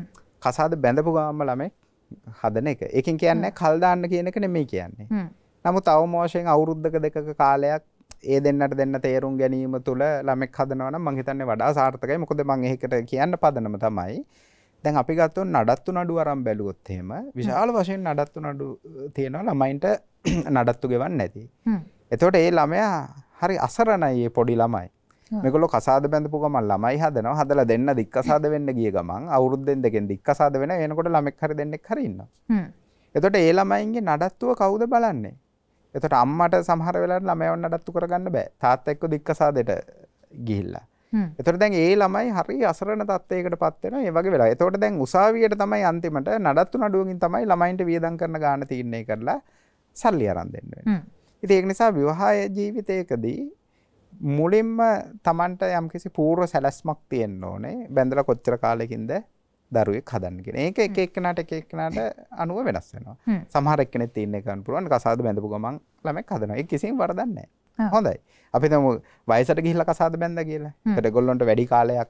කසාද බැඳපු ගාම ළමෙක් හදන එක. ඒකෙන් කියන්නේ කල් දාන්න කියන එක නෙමෙයි කියන්නේ. නමුත් අවම වශයෙන් අවුරුද්දක දෙකක කාලයක් ඒ දෙන්නට දෙන්න තේරුම් ගැනීම තුළ ළමෙක් හදනවා නම් මම හිතන්නේ වඩා සාර්ථකයි. මොකද මම ඒකට කියන්න පදනම තමයි දැන් අපි ගත්තොත් නඩත්තු නඩු අරන් බැලුවොත් එහෙම විශාල වශයෙන් නඩත්තු නඩු තියෙනවා ළමයින්ට නඩත්තු ගෙවන්න නැති. එතකොට ඒ ළමයා හරි අසරණයි මේ පොඩි ළමයි. මේගොල්ලෝ කසාද බැඳපු ගමන් ළමයි හදනවා. හදලා දෙන්න දික්කසාද වෙන්න ගිය ගමන් අවුරුද්දෙන් දෙකෙන් දික්කසාද වෙන වෙනකොට ළමෙක් හරි දෙන්නෙක් හරි ඉන්නවා. එතකොට ඒ ළමයින්ගේ නඩත්තුව කවුද බලන්නේ? එතකොට අම්මට සමහර වෙලාවට ළමයව නඩත්තු කරගන්න බෑ. තාත්තා එක්ක දික්කසාදෙට ගිහිල්ලා. එතකොට දැන් ඒ ළමයි හරි අසරණ තත්ත්වයකටපත් වෙනවා මේ වගේ වෙලාව. එතකොට දැන් උසාවියට තමයි අන්තිමට නඩත්තු නඩුවකින් තමයි ළමයින්ට වියදම් කරන ගාණ තීරණය කරලා සල්ලි අරන් දෙන්න වෙන්නේ. ඉතින් ඒක නිසා විවාහ ජීවිතයකදී මුලින්ම Tamanට යම්කිසි පූර්ව සැලැස්මක් තියෙන්න ඕනේ. බැඳලා කොච්චර කාලෙකින්ද දරුවෙක් හදන්න කියන. ඒක එක එක්කෙනාට අනුව වෙනස් වෙනවා. සමහර එක්කෙනෙක් තීරණය කරන්න පුළුවන් කසාද බැඳපු ගමන් ළමෙක් හදනවා. ඒක කිසිම වරදක් නැහැ. හොඳයි. අපි තමු වයසට ගිහිල්ලා කසාද බැඳලා කියලා. ඒකට ඒගොල්ලන්ට වැඩි කාලයක්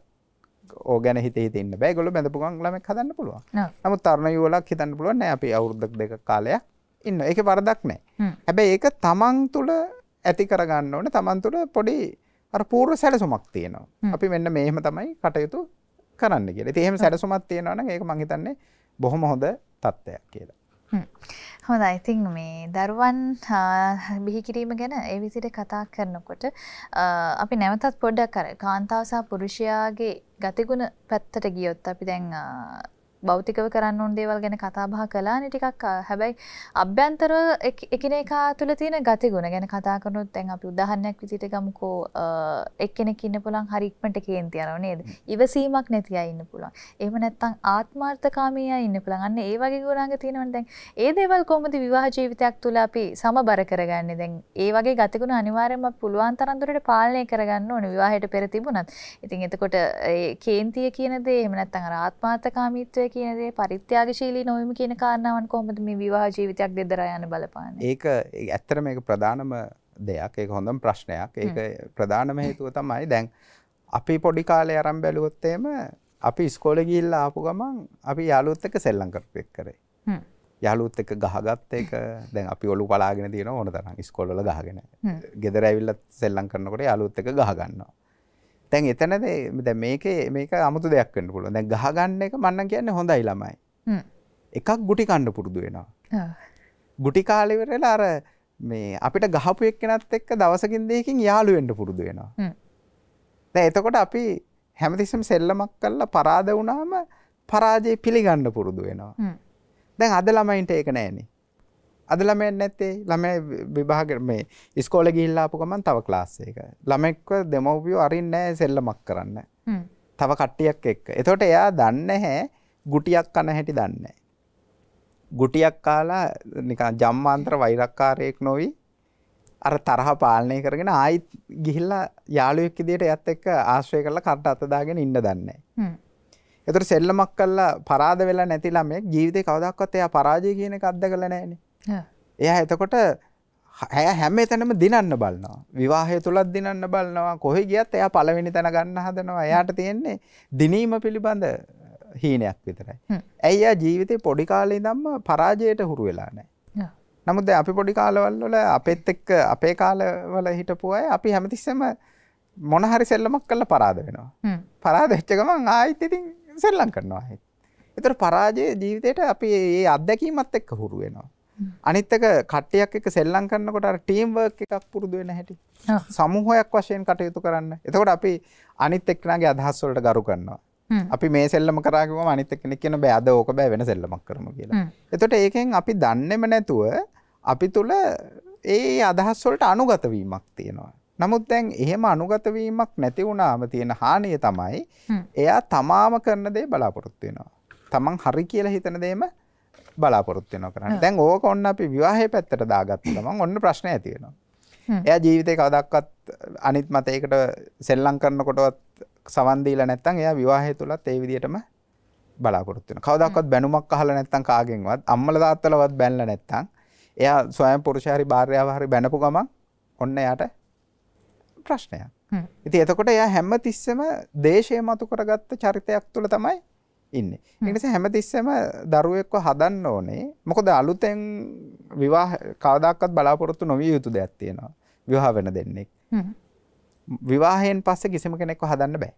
ඕක ගැන හිතේ ඉන්න බෑ. ඒගොල්ලෝ බැඳපු ගමන් ළමෙක් හදන්න පුළුවන්. නමුත් තරුණ යුවලක් හිතන්න පුළුවන් නෑ අපි අවුරුද්දක් දෙකක් කාලයක් ඉන්න. ඒකේ වරදක් නෑ. හැබැයි ඒක තමන් තුළ ඇති කරගන්න ඕනේ. තමන් තුළ පොඩි අර පූර්ව සැලසුමක් තියෙනවා. අපි මෙන්න මේහෙම තමයි කටයුතු කරන්න කියලා. ඉතින් එහෙම සැලසුමක් තියෙනවා නම් ඒක මම හිතන්නේ බොහොම හොඳ තත්ත්වයක් කියලා. හොඳයි. ඉතින් මේ දරුවන් බිහි කිරීම ගැන ඒ විදිහට කතා කරනකොට අපි නැවතත් පොඩ්ඩක් අර කාන්තාව සහ පුරුෂයාගේ ගතිගුණ පැත්තට ගියොත් අපි දැන් භෞතිකව කරන්න ඕන දේවල් ගැන කතා බහ කළානේ ටිකක්. හැබැයි අභ්‍යන්තරව එකිනෙකා තුළ තියෙන ගතිගුණ ගැන කතා කරනොත් දැන් අපි උදාහරණයක් විදිහට ගමුකෝ එක්කෙනෙක් ඉන්න පුළුවන් හරි ඉක්මනට කේන්ති යනවා නේද? ඉවසීමක් නැති අය ඉන්න පුළුවන්. එහෙම නැත්නම් ආත්මාර්ථකාමී අය ඉන්න පුළුවන්. අන්න ඒ වගේ ගුණාංග තියෙනවනේ. දැන් ඒ දේවල් කොහොමද විවාහ ජීවිතයක් තුළ අපි සමබර කරගන්නේ? දැන් ඒ වගේ ගතිගුණ අනිවාර්යයෙන්ම පුළුවන් තරම් දුරට පාලනය කරගන්න ඕනේ විවාහයට පෙර තිබුණත්. ඉතින් එතකොට ඒ කේන්තිය කියන දේ එහෙම නැත්නම් අර ආත්මාර්ථකාමීත්වය කියන දේ පරිත්‍යාගශීලී නොවීම කියන කාරණාවන් කොහොමද මේ විවාහ ජීවිතයක් දෙදරා යන බලපාන්නේ? ඒක ඇත්තටම මේක ප්‍රධානම දෙයක්. ඒක හොඳම ප්‍රශ්නයක්. ඒක ප්‍රධානම හේතුව තමයි දැන් අපි පොඩි කාලේ අරන් බැලුවොත් එහෙම අපි ඉස්කෝලේ ගිහිල්ලා ආපු ගමන් අපි යාළුවොත් එක්ක සෙල්ලම් කරපු එක කරේ. යාළුවොත් එක්ක ගහගත්ත එක දැන් අපි ඔලු පලාගෙන තියෙනවා ඕන තරම් ඉස්කෝල වල ගහගෙන. ගෙදර ඇවිල්ලා සෙල්ලම් කරනකොට යාළුවොත් එක්ක ගහ ගන්නවා. දැන් එතනදී දැන් මේක 아무තු දෙයක් වෙන්න පුළුවන්. දැන් ගහ ගන්න එක මම නම් කියන්නේ හොඳයි ළමයි. එකක් ගුටි කන්න පුරුදු වෙනවා. ගුටි කාලේ ඉවරලා අර මේ අපිට ගහපු එක්කෙනත් එක්ක දවසකින් දෙකකින් යාළු වෙන්න පුරුදු වෙනවා. දැන් එතකොට අපි හැමතිස්සෙම සෙල්ලමක් කරලා පරාද වුණාම පරාජය පිළිගන්න පුරුදු වෙනවා. දැන් අද ළමයින්ට ඒක නැහැනේ. අද ළමයන් නැත්තේ ළමයි විභාග මේ ඉස්කෝලේ ගිහිල්ලා ආපු ගමන් තව ක්ලාස් එක. ළමෙක්ව දෙමව්පියෝ අරින්නේ නැහැ සෙල්ලමක් කරන්න. තව කට්ටියක් එක්ක. එතකොට එයා දන්නේ නැහැ ගුටියක් කන හැටි දන්නේ නැහැ. ගුටියක් කාලා නිකන් ජම්මාන්තර වෛරක්කාරයෙක් නොවි අර තරහ පාලනය කරගෙන ආයිත් ගිහිල්ලා යාළුවෙක් විදියට එයත් එක්ක ආශ්‍රය කරලා කට අත දාගෙන ඉන්න දන්නේ නැහැ. ඒතර සෙල්ලමක් කළා පරාද වෙලා නැති ළමෙක් ජීවිතේ කවදාකවත් එයා පරාජය කියන එක අත්දකලා නැහැනේ. එයා එතකොට හැම තැනම දිනන්න බලනවා. විවාහය තුලත් දිනන්න බලනවා. කොහෙ ගියත් එයා පළවෙනි තැන ගන්න හදනවා. එයාට තියෙන්නේ දිනීම පිළිබඳ හීනයක් විතරයි. ඇයි එයා ජීවිතේ පොඩි කාලේ ඉඳන්ම පරාජයට හුරු වෙලා නැහැ. නමුත් දැන් අපි පොඩි කාලවල වල අපෙත් එක්ක අපේ කාලවල හිටපු අය අපි හැමතිස්සෙම මොන හරි සෙල්ලමක් කරලා පරාද වෙනවා. පරාද වෙච්ච ගමන් ආයෙත් ඉතින් සෙල්ලම් කරනවා. ඒතර පරාජය ජීවිතේට අපි මේ අත්දැකීමත් එක්ක හුරු වෙනවා. අනිත් එක කට්ටියක් එක්ක සෙල්ලම් කරනකොට අර ටීම් වර්ක් එකක් පුරුදු වෙන හැටි. සමූහයක් වශයෙන් කටයුතු කරන්න. එතකොට අපි අනිත් එක්කනාගේ අදහස් වලට ගරු කරනවා. අපි මේ සෙල්ලම කරා කිව්වම අනිත් එක්කෙනෙක් කියන බෑ අද ඕක බෑ වෙන සෙල්ලමක් කරමු කියලා. එතකොට ඒකෙන් අපි දන්නේම නැතුව අපි තුල ඒ අදහස් වලට අනුගත වීමක් තියෙනවා. නමුත් දැන් එහෙම අනුගත වීමක් නැති වුණාම තියෙන හානිය තමයි එයා තමාම කරන දේ බලාපොරොත්තු වෙනවා. තමන් හරි කියලා හිතන දේම බලාපොරොත්තු වෙනවා කරන්නේ. දැන් ඕක ඔන්න අපි විවාහයේ පැත්තට දාගත්ත ගමන් ඔන්න ප්‍රශ්න ඇති වෙනවා. එයා ජීවිතේ කවදාවත් අනිත් මතයකට සෙල්ලම් කරනකොටවත් සවන් දීලා නැත්නම් එයා විවාහය තුලත් ඒ විදිහටම බලාපොරොත්තු වෙනවා. කවදාවත් බැනුමක් අහලා නැත්නම් කාගෙන්වත් අම්මලා තාත්තලාවත් බැනලා නැත්නම් එයා ස්වයං පුරුෂය හරි භාර්යාව හරි බැනපු ගමන් ඔන්න එයාට ප්‍රශ්නයක්. ඉතින් එතකොට එයා හැමතිස්සෙම දේශය මතු කරගත්ත චරිතයක් තුල තමයි ඉන්නේ. ඒ නිසා හැමතිස්සෙම දරුවෙක්ව හදන්න ඕනේ. මොකද අලුතෙන් විවාහ කවදාකවත් බලාපොරොත්තු නොවිය යුතු දෙයක් තියෙනවා. විවාහ වෙන දෙන්නෙක්. විවාහයෙන් පස්සේ කිසිම කෙනෙක්ව හදන්න බෑ.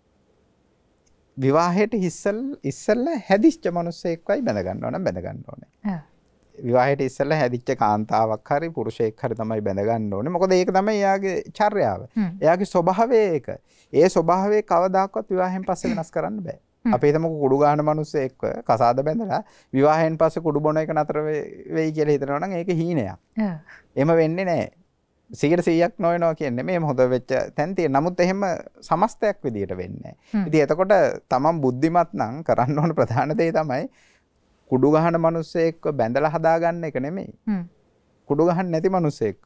විවාහයට ඉස්සෙල්ලා හැදිච්ච මිනිස්සෙක්වයි බැඳ ගන්නවා නම් බැඳ ගන්න ඕනේ. විවාහයට ඉස්සෙල්ලා හැදිච්ච කාන්තාවක් හරි පුරුෂයෙක් හරි තමයි බැඳ ගන්න ඕනේ. මොකද ඒක තමයි එයාගේ චර්යාව. එයාගේ ස්වභාවය ඒක. ඒ ස්වභාවය කවදාකවත් විවාහයෙන් පස්සේ වෙනස් කරන්න බෑ. අපි හිතමුකෝ කුඩු ගහන මිනිස්සෙක්ව කසාද බැඳලා විවාහයෙන් පස්සේ කුඩු බොන එක නතර වෙයි කියලා හිතනවා නම් ඒක හීනයක්. එහෙම වෙන්නේ නැහැ. 100%ක් නොවෙනවා කියන්නේ මේ හොඳ වෙච්ච තැන් තියෙන. නමුත් එහෙම සමස්තයක් විදියට වෙන්නේ නැහැ. ඉතින් එතකොට තමන් බුද්ධිමත් නම් කරන්න ඕන ප්‍රධාන දේ තමයි කුඩු ගහන මිනිස්සෙක්ව බැඳලා හදාගන්න එක නෙමෙයි. කුඩු ගහන්න නැති මිනිස්සෙක්ව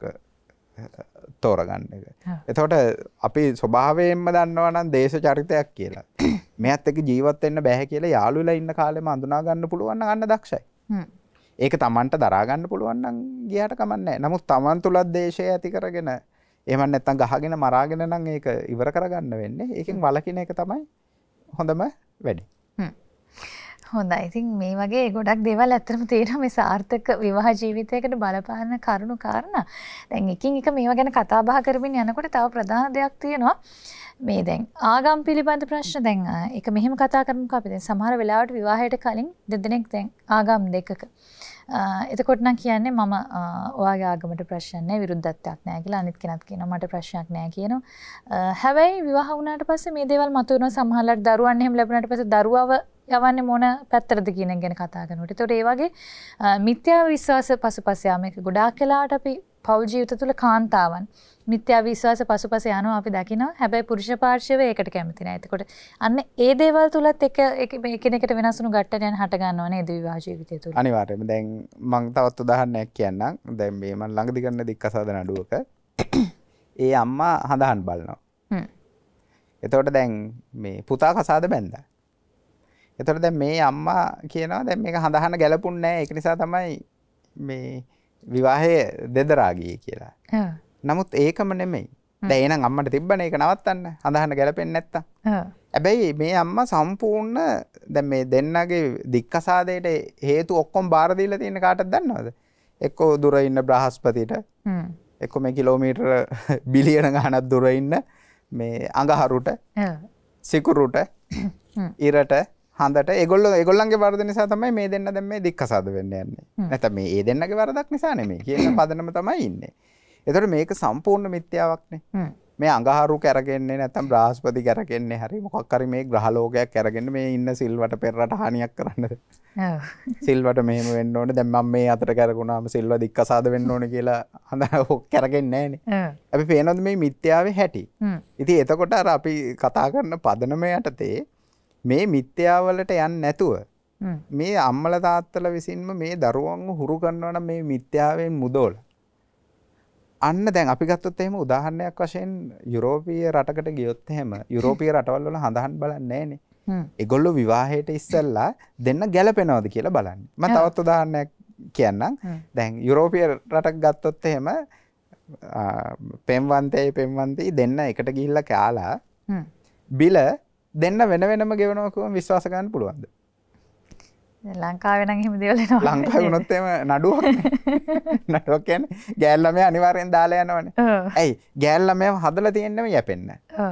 තෝරගන්න එක. එතකොට අපි ස්වභාවයෙන්ම දන්නවා නම් දේශ චරිතයක් කියලා. මෙයත් එක්ක ජීවත් වෙන්න බෑ කියලා යාළු වෙලා ඉන්න කාලෙම අඳුනා ගන්න පුළුවන් නම් අන්න දක්ෂයි. ඒක Tamanට දරා ගන්න පුළුවන් නම් ගියාට කමක් නැහැ. නමුත් Taman තුලත් දේශය ඇති කරගෙන එහෙම නැත්නම් ගහගෙන මරාගෙන නම් ඒක ඉවර කරගන්න වෙන්නේ. ඒකෙන් වළකින එක තමයි හොඳම වැඩේ. හොඳයි. ඉතින් මේ වගේ ගොඩක් දේවල් ඇත්තටම තියෙනවා මේ සාර්ථක විවාහ ජීවිතයකට බලපාන කරුණු කාරණා. දැන් එකින් එක මේවා ගැන කතා බහ කරමින් යනකොට තව ප්‍රධාන දෙයක් තියෙනවා. මේ දැන් ආගම් පිළිබඳ ප්‍රශ්න දැන් ඒක මෙහෙම කතා කරමුකෝ අපි දැන් සමහර වෙලාවට විවාහයට කලින් දෙදෙනෙක් දැන් ආගම් දෙකක එතකොට නම් කියන්නේ මම ඔයාගේ ආගමට ප්‍රශ්නයක් නැහැ විරුද්ධත්වයක් නැහැ කියලා අනිත් කෙනත් කියනවා මට ප්‍රශ්නයක් නැහැ කියනවා. හැබැයි විවාහ වුණාට පස්සේ මේ දේවල් මතුවෙනවා සමහරවිට දරුවන් එහෙම ලැබුණාට පස්සේ දරුවව යවන්නේ මොන පැත්තටද කියන එක ගැන කතා කරනකොට. ඒතකොට ඒ වගේ මිත්‍යා විශ්වාස පසුපස යාම එක ගොඩාක් වෙලාවට අපි පෞල් ජීවිත තුළ කාන්තාවන් මිත්‍යා විශ්වාස පසුපස යනවා අපි දකිනවා. හැබැයි පුරුෂ පාර්ශවය ඒකට කැමති නැහැ. එතකොට අන්න ඒ දේවල් තුලත් එකිනෙකට වෙනස් වුණු ගැටයන් හට ගන්නව නේද විවාහ ජීවිතය තුළ. අනිවාර්යයෙන්ම. දැන් මම තවත් උදාහරණයක් කියන්නම්. දැන් මේ මම ළඟදි කරන දික්කසාද නඩුවක ඒ අම්මා හඳහන් බලනවා. එතකොට දැන් මේ පුතා කසාද බැන්දා. එතකොට දැන් මේ අම්මා කියනවා දැන් මේක හඳහන ගැලපුන්නේ නැහැ. ඒක නිසා තමයි මේ විවාහය දෙදරා ගියේ කියලා. නමුත් ඒකම නෙමෙයි. දැන් එහෙනම් අම්මට තිබ්බනේ ඒක නවත්තන්න. හඳහන්න ගැලපෙන්නේ නැත්තම්. හැබැයි මේ අම්මා සම්පූර්ණ දැන් මේ දෙන්නගේ දික්කසාදයට හේතු ඔක්කොම බාර දීලා තියෙන කාටද දන්නවද? එක්කෝ දුර ඉන්න බ්‍රහස්පතිට. එක්කෝ මේ කිලෝමීටර බිලියන ගණනක් දුර ඉන්න මේ අඟහරුට. සිකුරුට. ඉරට හඳට ඒගොල්ලන්ගේ වරද නිසා තමයි මේ දෙන්න දැන් මේ දික්කසාද වෙන්න යන්නේ. නැත්නම් මේ ඒ දෙන්නගේ වරදක් නිසා නෙමෙයි. කියන පදනම තමයි ඉන්නේ. ඒතකොට මේක සම්පූර්ණ මිත්‍යාවක්නේ. මේ අඟහරු කැරගෙන්නේ නැත්නම් බ්‍රහස්පති කැරගෙන්නේ හරි මොකක් හරි මේ ග්‍රහ ලෝකයක් කැරගෙන මේ ඉන්න සිල්වට පෙරරට හානියක් කරන්නද? ඔව්. සිල්වට මෙහෙම වෙන්න ඕනේ. දැන් මම මේ අතට කැරගුණාම සිල්ව දික්කසාද වෙන්න ඕනේ කියලා හඳ කැරගෙන්නේ නැහනේ. අපි පේනවද මේ මිත්‍යාවේ හැටි? ඉතින් එතකොට අර අපි කතා කරන පදනම යටතේ මේ මිත්‍යාවලට යන්නේ නැතුව මේ අම්මලා තාත්තලා විසින්ම මේ දරුවන්ව හුරු කරනවා නම් මේ මිත්‍යාවෙන් මුදවලා අන්න දැන් අපි ගත්තොත් එහෙම උදාහරණයක් වශයෙන් යුරෝපීය රටකට ගියොත් එහෙම යුරෝපීය රටවල් වල හඳහන් බලන්නේ නැහනේ. ඒගොල්ලෝ විවාහයට ඉස්සෙල්ලා දෙන්න ගැලපෙනවද කියලා බලන්නේ. මම තවත් උදාහරණයක් කියන්නම්. දැන් යුරෝපීය රටක් ගත්තොත් එහෙම පෙම්වන්තී දෙන්න එකට ගිහිල්ලා කාලා බිල දෙන්න වෙන වෙනම ගෙවනවා කියවම විශ්වාස ගන්න පුළුවන්ද? ලංකාවේ නම් එහෙම දේවල් එනවා. ලංකාවේ වුණොත් එහෙම නඩුවක්. නඩුවක් කියන්නේ ගෑල් ළමයා අනිවාර්යෙන් දාලා යනවනේ. ඇයි? ගෑල් ළමයාව හදලා තියෙන්නම යැපෙන්න.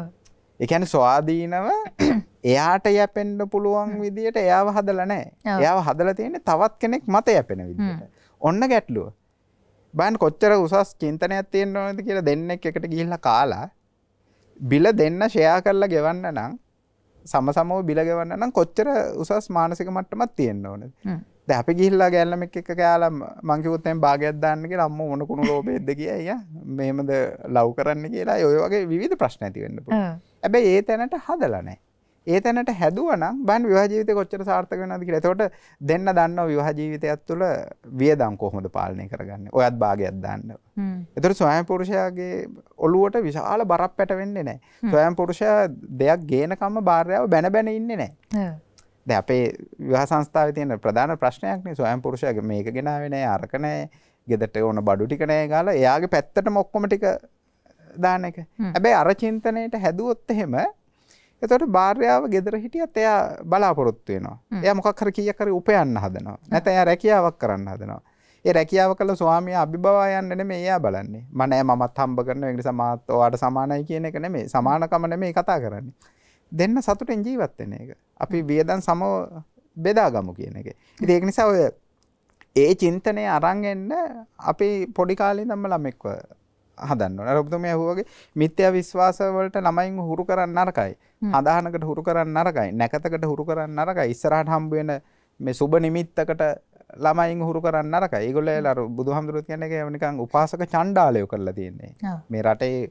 ඒ කියන්නේ ස්වාධීනව එයාට යැපෙන්න පුළුවන් විදියට එයාව හදලා නැහැ. එයාව හදලා තියෙන්නේ තවත් කෙනෙක් මත යැපෙන විදියට. ඔන්න ගැටලුව. බලන්න කොච්චර උසස් චින්තනයක් තියෙන්න ඕනද කියලා දෙන්නෙක් එකට ගිහිල්ලා කාලා බිල දෙන්න ෂෙයා කරලා ගෙවන්න නම් සමසමව බිල ගෙවන්න නම් කොච්චර උසස් මානසික මට්ටමක් තියෙන්න ඕනද? දැන් අපි ගිහිල්ලා ගෑල්ලමෙක් එක්ක කෑලා මං කිව්වොත් එහෙනම් භාගයක් දාන්න කියලා අම්මෝ මොන කුණු ලෝභයේද කියයි අයියා මෙහෙමද ලව් කරන්න කියලා ඔය වගේ විවිධ ප්‍රශ්න ඇති වෙන්න පුළුවන්. හැබැයි ඒ තැනට හදලා නැහැ. ඒ තැනට හැදුවා නම් බලන්න විවාහ ජීවිතේ කොච්චර සාර්ථක වෙනවද කියලා. එතකොට දෙන්න දන්නවා විවාහ ජීවිතයත් තුළ වියදම් කොහොමද පාලනය කරගන්නේ. ඔයත් භාගයක් දාන්න. එතකොට ස්වයං පුරුෂයාගේ ඔළුවට විශාල බරක් පැට වෙන්නේ නැහැ. ස්වයං පුරුෂයා දෙයක් ගේනකම්ම භාර්යාව බැන බැන ඉන්නේ නැහැ. දැන් අපේ විවාහ සංස්ථාවේ තියෙන ප්‍රධාන ප්‍රශ්නයක් නේ ස්වයං පුරුෂයාගේ මේක ගෙනාවේ නැහැ අරක නැහැ ගෙදරට ඕන බඩු ටික නැහැ ගාලා එයාගේ පැත්තටම ඔක්කොම ටික දාන එක. හැබැයි අර චින්තනයේට හැදුවොත් එහෙම එතකොට භාර්යාව ගෙදර හිටියත් එයා බලාපොරොත්තු වෙනවා. එයා මොකක් හරි කීයක් හරි උපයන්න හදනවා. නැත්නම් එයා රැකියාවක් කරන්න හදනවා. ඒ රැකියාව කළ ස්වාමියා අභිබවා යන්න නෙමෙයි එයා බලන්නේ. මමත් හම්බ කරනවා ඒ නිසා මාත් ඔයාට සමානයි කියන එක නෙමෙයි. සමානකම නෙමෙයි කතා කරන්නේ. දෙන්න සතුටෙන් ජීවත් වෙන එක. අපි වියදම් සමව බෙදාගමු කියන එක. ඉතින් ඒක නිසා ඔය ඒ චින්තනය අරන් එන්න අපි පොඩි කාලේ ඉඳන්ම ළමෙක්ව හදන්න ඕන. අර ඔබතුමිය අහුවාගේ මිත්‍යා විශ්වාස වලට ළමයින් හුරු කරන්න නරකයි. හදාහනකට හුරු කරන්න නරකයි. නැකතකට හුරු කරන්න නරකයි. ඉස්සරහට හම්බ වෙන මේ සුබ නිමිත්තකට ළමයින් හුරු කරන්න නරකයි. ඒගොල්ලෝ අර බුදුහාමුදුරුවෝ කියන්නේ ඒක නිකන් උපාසක චණ්ඩාලයෝ කරලා තියෙන්නේ. මේ රටේ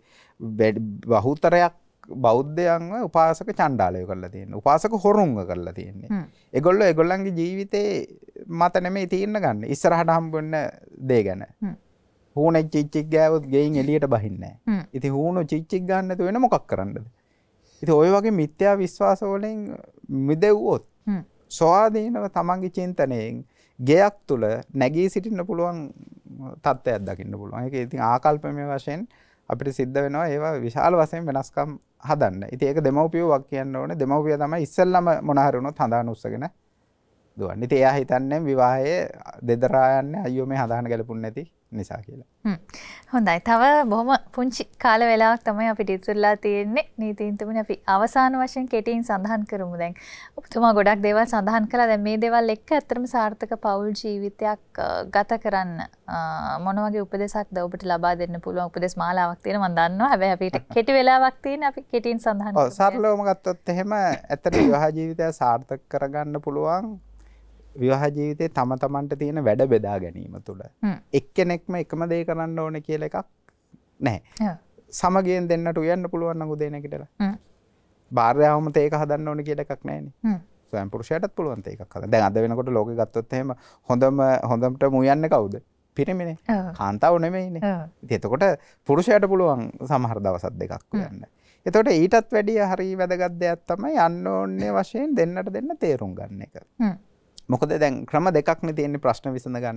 බහුතරයක් බෞද්ධයන්ව උපාසක චණ්ඩාලයෝ කරලා තියෙන්නේ. උපාසක හොරුන්ව කරලා තියෙන්නේ. ඒගොල්ලෝ ඒගොල්ලන්ගේ ජීවිතේ මත නෙමෙයි තීරණ ගන්න. ඉස්සරහට හම්බ වෙන දේ ගැන. හූනෙක් චිච්චික් ගෑවොත් ගෙයින් එළියට බහින්නේ නැහැ. ඉතින් හූනෝ චිච්චික් ගන්න නැතුව වෙන මොකක් කරන්නද? ඉතින් ওই වගේ මිත්‍යා විශ්වාස වලින් මිදෙව්වොත් ස්වාධීනව තමන්ගේ චින්තනයෙන් ගෙයක් තුල නැගී සිටින්න පුළුවන් තත්ත්වයක් දකින්න පුළුවන්. ඒක ඉතින් ආකල්පමය වශයෙන් අපිට සිද්ධ වෙනවා ඒවා විශාල වශයෙන් වෙනස්කම් හදන්න. ඉතින් ඒක දෙමව්පියෝ වක් කියන්න ඕනේ. දෙමව්පියා තමයි ඉස්සෙල්ලම මොන හරි වුණොත් හඳාන උස්සගෙන දුවන්නේ. ඉතින් එයා හිතන්නේ විවාහයේ දෙදරා යන්නේ අයියෝ මේ හදාන ගැලපුන්නේ නැති නිසා කියලා. හොඳයි. තව බොහොම පුංචි කාල වේලාවක් තමයි අපිට ඉතුරුලා තියෙන්නේ. නීතින්තුමනි අපි අවසාන වශයෙන් කෙටියෙන් සඳහන් කරමු. දැන් ඔබතුමා ගොඩක් දේවල් සඳහන් කළා. දැන් මේ දේවල් එක්ක ඇත්තටම සාර්ථක පෞල් ජීවිතයක් ගත කරන්න මොන වගේ උපදේශක්ද ඔබට ලබා දෙන්න පුළුවන්? උපදේශ මාලාවක් තියෙනවා මම දන්නවා. හැබැයි අපිට කෙටි වෙලාවක් තියෙන අපි කෙටියෙන් සඳහන් කරමු. ඔව් සරලවම ගත්තොත් එහෙම ඇත්තට විවාහ ජීවිතය සාර්ථක කරගන්න පුළුවන්. විවාහ ජීවිතේ තම තමන්ට තියෙන වැඩ බෙදා ගැනීම තුළ එක්කෙනෙක්ම එකම දේ කරන්න ඕනේ කියලා එකක් නැහැ. සමගියෙන් දෙන්නට උයන්න පුළුවන් නම් උදේ නැගිටලා. භාර්යාවම තේක හදන්න ඕනේ කියලා එකක් නැහැනේ. ස්වයං පුරුෂයාටත් පුළුවන් තේකක් හදන්න. දැන් අද වෙනකොට ලෝකෙ ගත්තොත් එහෙම හොඳට මුයන්නේ කවුද? පිරිමිනේ. කාන්තාව නෙමෙයිනේ. ඉතින් එතකොට පුරුෂයාට පුළුවන් සමහර දවසක් දෙකක් උයන්න. එතකොට ඊටත් වැඩිය හරි වැදගත් දෙයක් තමයි යන්න ඕනේ වශයෙන් දෙන්නට දෙන්න තේරුම් ගන්න එක. මොකද දැන් ක්‍රම දෙකක්නේ තියෙන්නේ ප්‍රශ්න විසඳ ගන්න.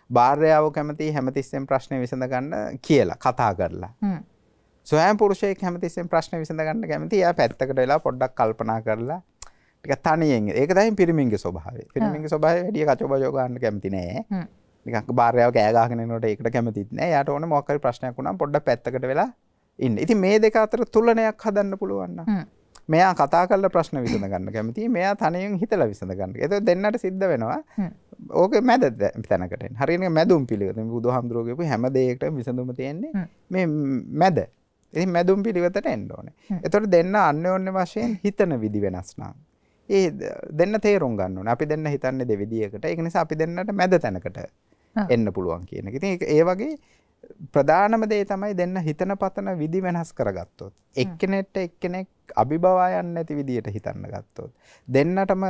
භාර්යාව කැමති හැමතිස්සෙම ප්‍රශ්නේ විසඳ ගන්න කියලා කතා කරලා. සොයම් පුරුෂයෙක් හැමතිස්සෙම ප්‍රශ්නේ විසඳ ගන්න කැමති. එයා පැත්තකට වෙලා පොඩ්ඩක් කල්පනා කරලා ටිකක් තනියෙන්. ඒක තමයි පිරිමින්ගේ ස්වභාවය. පිරිමින්ගේ ස්වභාවය වැඩි කචෝබජෝ ගන්න කැමති නෑ. නිකන් භාර්යාව කෑ ගහගෙන යනකොට ඒකට කැමතිත් නෑ. එයාට ඕනේ මොකක් හරි ප්‍රශ්නයක් වුණාම පොඩ්ඩක් පැත්තකට වෙලා ඉන්න. ඉතින් මේ දෙක අතර තුලනයක් හදන්න පුළුවන් නම් මෙයා කතා කරලා ප්‍රශ්න විසඳ ගන්න කැමතියි. මෙයා තනියෙන් හිතලා විසඳ ගන්න. ඒක දෙන්නට සිද්ධ වෙනවා. ඕකේ මැද තැනකට එන්න. හරියනේ මැදුම් පිළිවෙත. මේ බුදුහාමුදුරුවෝ කියපු හැම දෙයකටම විසඳුම තියෙන්නේ මේ මැද. ඉතින් මැදුම් පිළිවෙතට එන්න ඕනේ. එතකොට දෙන්න අන්‍යෝන්‍ය වශයෙන් හිතන විදි වෙනස් නම් ඒ දෙන්න තේරුම් ගන්න ඕනේ. අපි දෙන්න හිතන්නේ දෙවිදියකට. ඒක නිසා අපි දෙන්නට මැද තැනකට එන්න පුළුවන් කියන එක. ඉතින් ඒ වගේ ප්‍රධානම දේ තමයි දෙන්න හිතන පතන විදි වෙනස් කරගත්තොත්. එක්කෙනෙක්ට එක්කෙනෙක් අභිභවා යන්නේ නැති විදියට හිතන්න ගත්තොත්. දෙන්නටම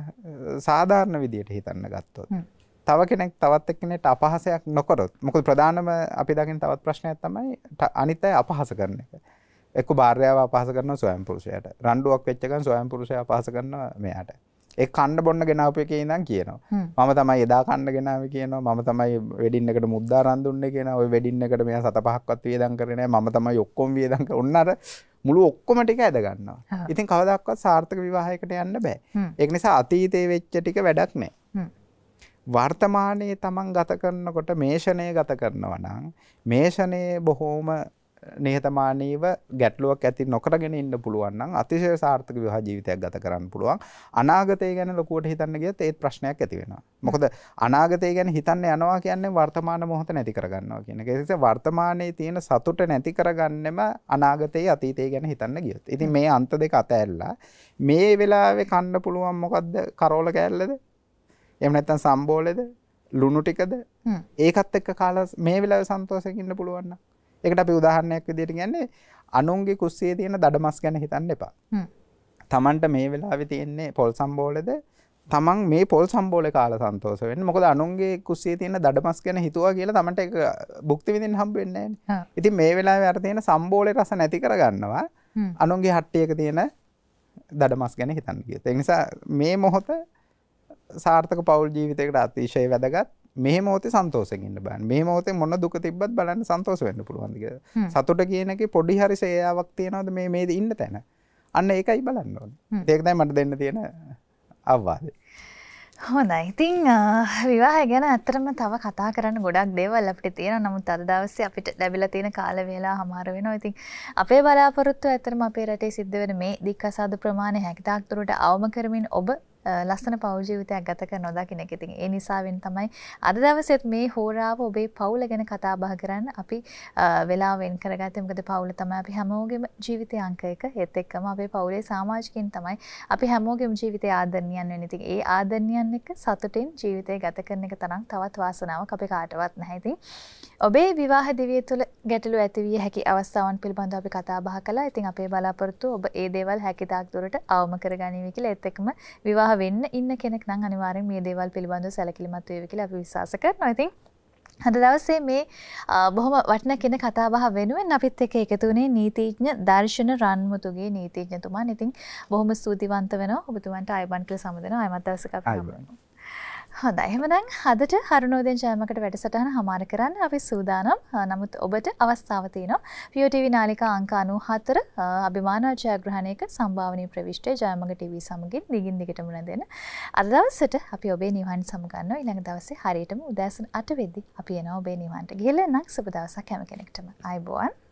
සාධාරණ විදියට හිතන්න ගත්තොත්. තව කෙනෙක් තවත් එක්කෙනෙක්ට අපහාසයක් නොකරොත්. මොකද ප්‍රධානම අපි දකින තවත් ප්‍රශ්නයක් තමයි අනිත් අය අපහාස කරන එක. එක්ක භාර්යාව අපහාස කරනවා ස්වයං පුරුෂයාට. රණ්ඩුවක් වෙච්ච ගමන් ස්වයං පුරුෂයා අපහාස කරනවා මෙයාට. ඒ කන්න බොන්න ගෙනාවු එකේ ඉඳන් කියනවා. මම තමයි එදා කන්න ගෙනාවේ කියනවා. මම තමයි වෙඩින් එකට මුද්දා රන් දුන්නේ කියනවා. ওই වෙඩින් එකට මෙයා 7-5ක්වත් වියදම් කරේ නැහැ. මම තමයි ඔක්කොම වියදම් කරේ. ඔන්න අර මුළු ඔක්කොම ටික ඇද ගන්නවා. ඉතින් කවදාවත් සාර්ථක විවාහයකට යන්න බෑ. ඒක නිසා අතීතයේ වෙච්ච ටික වැඩක් නැහැ. වර්තමානයේ තමන් ගත කරනකොට මේෂණය ගත කරනවා නම් මේෂණයේ බොහෝම නිහතමානීව ගැටලුවක් ඇති නොකරගෙන ඉන්න පුළුවන් නම් අතිශය සාර්ථක විවාහ ජීවිතයක් ගත කරන්න පුළුවන්. අනාගතය ගැන ලොකුවට හිතන්න ගියත් ඒත් ප්‍රශ්නයක් ඇති වෙනවා. මොකද අනාගතය ගැන හිතන්න යනවා කියන්නේ වර්තමාන මොහොත නැති කරගන්නවා කියන එක. ඒ නිසා වර්තමානයේ තියෙන සතුට නැති කරගන්නෙම අනාගතයේ අතීතය ගැන හිතන්න ගියොත්. ඉතින් මේ අන්ත දෙක අතහැරලා මේ වෙලාවේ කන්න පුළුවන් මොකද්ද? කරෝල කෑල්ලද? එහෙම නැත්නම් සම්බෝලෙද? ලුණු ටිකද? ඒකත් එක්ක කාලා මේ වෙලාවේ සන්තෝෂයෙන් ඉන්න පුළුවන් නම් ඒකට අපි උදාහරණයක් විදිහට කියන්නේ අනුන්ගේ කුස්සියේ තියෙන දඩමස් ගැන හිතන්න එපා. තමන්ට මේ වෙලාවේ තියෙන්නේ පොල් සම්බෝලෙද? තමන් මේ පොල් සම්බෝලේ කාලා සන්තෝෂ වෙන්න. මොකද අනුන්ගේ කුස්සියේ තියෙන දඩමස් ගැන හිතුවා කියලා තමන්ට ඒක භුක්ති විඳින්න හම්බ වෙන්නේ නැහැ. ඉතින් මේ වෙලාවේ අර තියෙන සම්බෝලේ රස නැති කරගන්නවා අනුන්ගේ හට්ටියක තියෙන දඩමස් ගැන හිතන්න කියත. ඒ නිසා මේ මොහොත සාර්ථක පෞල් ජීවිතයකට අතිශය වැදගත්. මේ මොහොතේ සන්තෝෂයෙන් ඉන්න බෑ. මේ මොහොතේ මොන දුක තිබ්බත් බලන්න සන්තෝෂ වෙන්න පුළුවන්ද කියලා. සතුට කියන එකේ පොඩි හරි සේයාවක් තියනවද මේ ඉන්න තැන? අන්න ඒකයි බලන්න ඕනේ. ඒක තමයි මට දෙන්න තියෙන අවවාදය. හොඳයි. ඉතින් විවාහය ගැන ඇත්තටම තව කතා කරන්න ගොඩක් දේවල් අපිට තියෙනවා. නමුත් අද දවසේ අපිට ලැබිලා තියෙන කාල වේලාව හමාර වෙනවා. ඉතින් අපේ බලාපොරොත්තු ඇත්තටම අපේ රටේ සිද්ධ වෙන මේ දික්කසාද ප්‍රමාණය හැකිතාක් දුරට අවම කරමින් ඔබ ලස්සන පෞල් ජීවිතයක් ගත කරනවා දකින්න එක. ඉතින් ඒ නිසාවෙන් තමයි අද දවසේත් මේ හෝරාව ඔබේ පවුල ගැන කතා බහ කරන්න අපි වෙලාව වෙන් කරගත්තේ. මොකද පවුල තමයි අපි හැමෝගෙම ජීවිතයේ අංක එක. ඒත් එක්කම අපේ පවුලේ සමාජිකින් තමයි අපි හැමෝගෙම ජීවිතයේ ආදරණියන් වෙන්නේ. ඉතින් ඒ ආදරණියන් එක්ක සතුටින් ජීවිතය ගත කරන එක තරම් තවත් වාසනාවක් අපි කාටවත් නැහැ. ඉතින් ඔබේ විවාහ දිවිය තුළ ගැටලු ඇති විය හැකි අවස්ථාවන් පිළිබඳව අපි කතා බහ කළා. ඉතින් අපේ බලාපොරොත්තු ඔබ ඒ දේවල් හැකිතාක් දුරට අවම කරගනිවි කියලා. ඒත් එක්කම විවාහ වෙන්න ඉන්න කෙනෙක් නම් අනිවාර්යෙන් මේ දේවල් පිළිබඳව සැලකිලිමත් වේවි කියලා අපි විශ්වාස කරනවා. ඉතින් අද දවසේ මේ බොහොම වටිනා කෙනෙක් කතා බහ වෙනුවෙන් අපිත් එක්ක එකතු වුණේ නීතිඥ දර්ශන රන්මුතුගේ නීතිඥතුමන්. ඉතින් බොහොම ස්තුතිවන්ත වෙනවා ඔබතුමන්ට ආයුබෝවන් කියලා සමුදෙනවා. අයමත් දවසක අපි හම්බෙමු. හොඳයි. එහෙනම් අදට හරුණෝදෙන් ජයමකට වැඩසටහන හමාර කරන්න අපි සූදානම්. නමුත් ඔබට අවස්ථාව තියෙනවා POTV නාලිකා අංක 94 අභිමාන ජයග්‍රහණයක සම්භාවනීය ප්‍රවිෂ්ඨ ජයමඟ TV සමගින් දිගින් දිගටම නැදෙන අද දවසට අපි ඔබේ නිවන් සමගන්නවා. ඊළඟ දවසේ හරියටම උදෑසන 8 වෙද්දී අපි එනවා ඔබේ නිවන්ට. ගිහලා නම් සුබ දවසක් හැම කෙනෙක්ටම. ආයුබෝවන්.